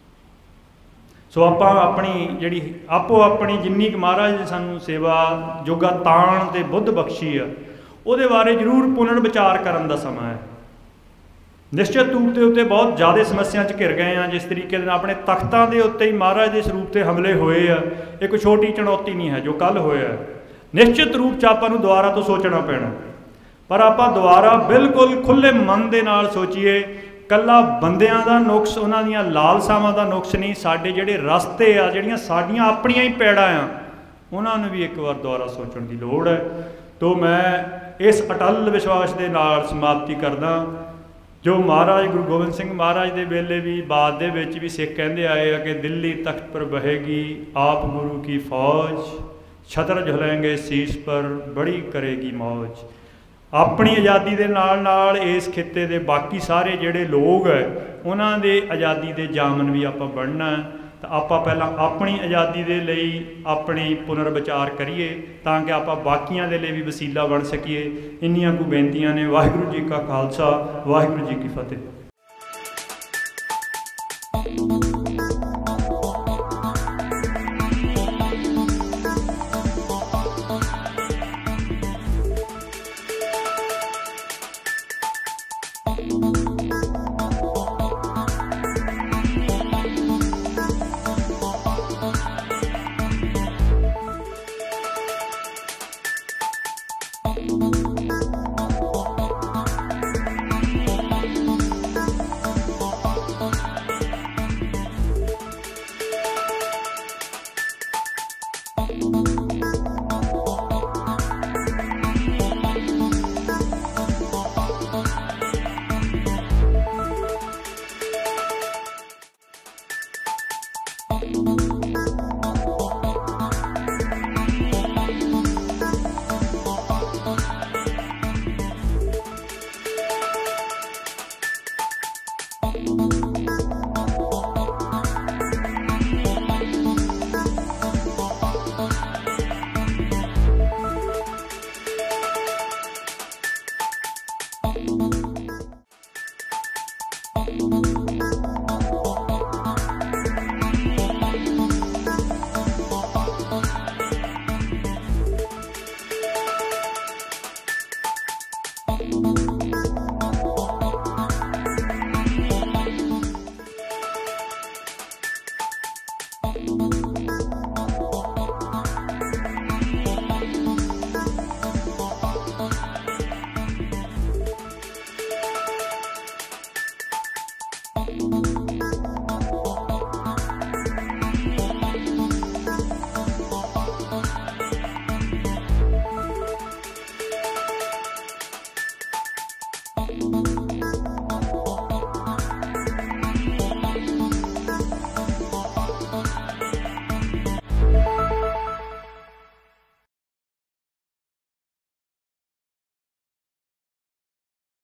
ਸੋ ਆਪਾਂ ਆਪਣੀ ਜਿਹੜੀ ਆਪੋ ਆਪਣੀ ਜਿੰਨੀ ਕੁ ਮਹਾਰਾਜ ਨੇ ਸਾਨੂੰ ਸੇਵਾ ਜੋਗਾ ਤਾਣ ਤੇ ਬੁੱਧ ਬਖਸ਼ੀ ਆ, ਉਹਦੇ ਬਾਰੇ ਜ਼ਰੂਰ ਪੁਨਰ ਵਿਚਾਰ ਕਰਨ ਦਾ ਸਮਾਂ ਹੈ। ਨਿਸ਼ਚਿਤ ਰੂਪ ਦੇ ਉੱਤੇ ਬਹੁਤ ਜ਼ਿਆਦਾ ਸਮੱਸਿਆ 'ਚ ਘਿਰ ਗਏ ਆ। ਜਿਸ ਤਰੀਕੇ ਦੇ ਨਾਲ ਆਪਣੇ ਤਖਤਾਂ ਦੇ ਉੱਤੇ ਹੀ ਮਹਾਰਾਜ ਦੇ ਸਰੂਪ 'ਤੇ ਹਮਲੇ ਹੋਏ ਆ, ਇਹ ਕੋਈ ਛੋਟੀ ਚੁਣੌਤੀ ਨਹੀਂ ਹੈ ਜੋ ਕੱਲ੍ਹ ਹੋਇਆ। ਨਿਸ਼ਚਿਤ ਰੂਪ 'ਚ ਆਪਾਂ ਨੂੰ ਦੁਬਾਰਾ ਤੋਂ ਸੋਚਣਾ ਪੈਣਾ, ਪਰ ਆਪਾਂ ਦੁਬਾਰਾ ਬਿਲਕੁਲ ਖੁੱਲ੍ਹੇ ਮਨ ਦੇ ਨਾਲ ਸੋਚੀਏ। ਕੱਲਾ ਬੰਦਿਆਂ ਦਾ ਨੁਕਸ, ਉਹਨਾਂ ਦੀਆਂ ਲਾਲਸਾਵਾਂ ਦਾ ਨੁਕਸ ਨਹੀਂ, ਸਾਡੇ ਜਿਹੜੇ ਰਸਤੇ ਆ, ਜਿਹੜੀਆਂ ਸਾਡੀਆਂ ਆਪਣੀਆਂ ਹੀ ਪੈੜਾਂ ਆ, ਉਹਨਾਂ ਨੂੰ ਵੀ ਇੱਕ ਵਾਰ ਦੁਬਾਰਾ ਸੋਚਣ ਦੀ ਲੋੜ ਹੈ। ਤੋ ਮੈਂ ਇਸ ਅਟੱਲ ਵਿਸ਼ਵਾਸ ਦੇ ਨਾਲ ਸਮਾਪਤੀ ਕਰਦਾ, ਜੋ ਮਹਾਰਾਜ ਗੁਰੂ ਗੋਬਿੰਦ ਸਿੰਘ ਮਹਾਰਾਜ ਦੇ ਵੇਲੇ ਵੀ, ਬਾਅਦ ਦੇ ਵਿੱਚ ਵੀ ਸਿੱਖ ਕਹਿੰਦੇ ਆਏ ਆ ਕਿ ਦਿੱਲੀ ਤਖਤ ਪਰ ਬਹੇਗੀ ਆਪ ਗੁਰੂ ਕੀ ਫੌਜ, ਛਤਰ ਝੁਲੇਂਗੇ ਸੀਸ ਪਰ ਬੜੀ ਕਰੇਗੀ ਮੌਜ। ਆਪਣੀ ਆਜ਼ਾਦੀ ਦੇ ਨਾਲ ਨਾਲ ਇਸ ਖਿੱਤੇ ਦੇ ਬਾਕੀ ਸਾਰੇ ਜਿਹੜੇ ਲੋਕ ਹੈ, ਉਹਨਾਂ ਦੇ ਆਜ਼ਾਦੀ ਦੇ ਜਾਮਨ ਵੀ ਆਪਾਂ ਬਣਨਾ। ਤਾਂ ਆਪਾਂ ਪਹਿਲਾਂ ਆਪਣੀ ਆਜ਼ਾਦੀ ਦੇ ਲਈ ਆਪਣੀ ਪੁਨਰ ਵਿਚਾਰ ਕਰੀਏ, ਤਾਂ ਕਿ ਆਪਾਂ ਬਾਕੀਆਂ ਦੇ ਲਈ ਵੀ ਵਸੀਲਾ ਬਣ ਸਕੀਏ। ਇੰਨੀਆਂ ਕੁ ਬੇਨਤੀਆਂ ਨੇ। ਵਾਹਿਗੁਰੂ ਜੀ ਕਾ ਖਾਲਸਾ, ਵਾਹਿਗੁਰੂ ਜੀ ਕੀ ਫਤਿਹ। Thank you.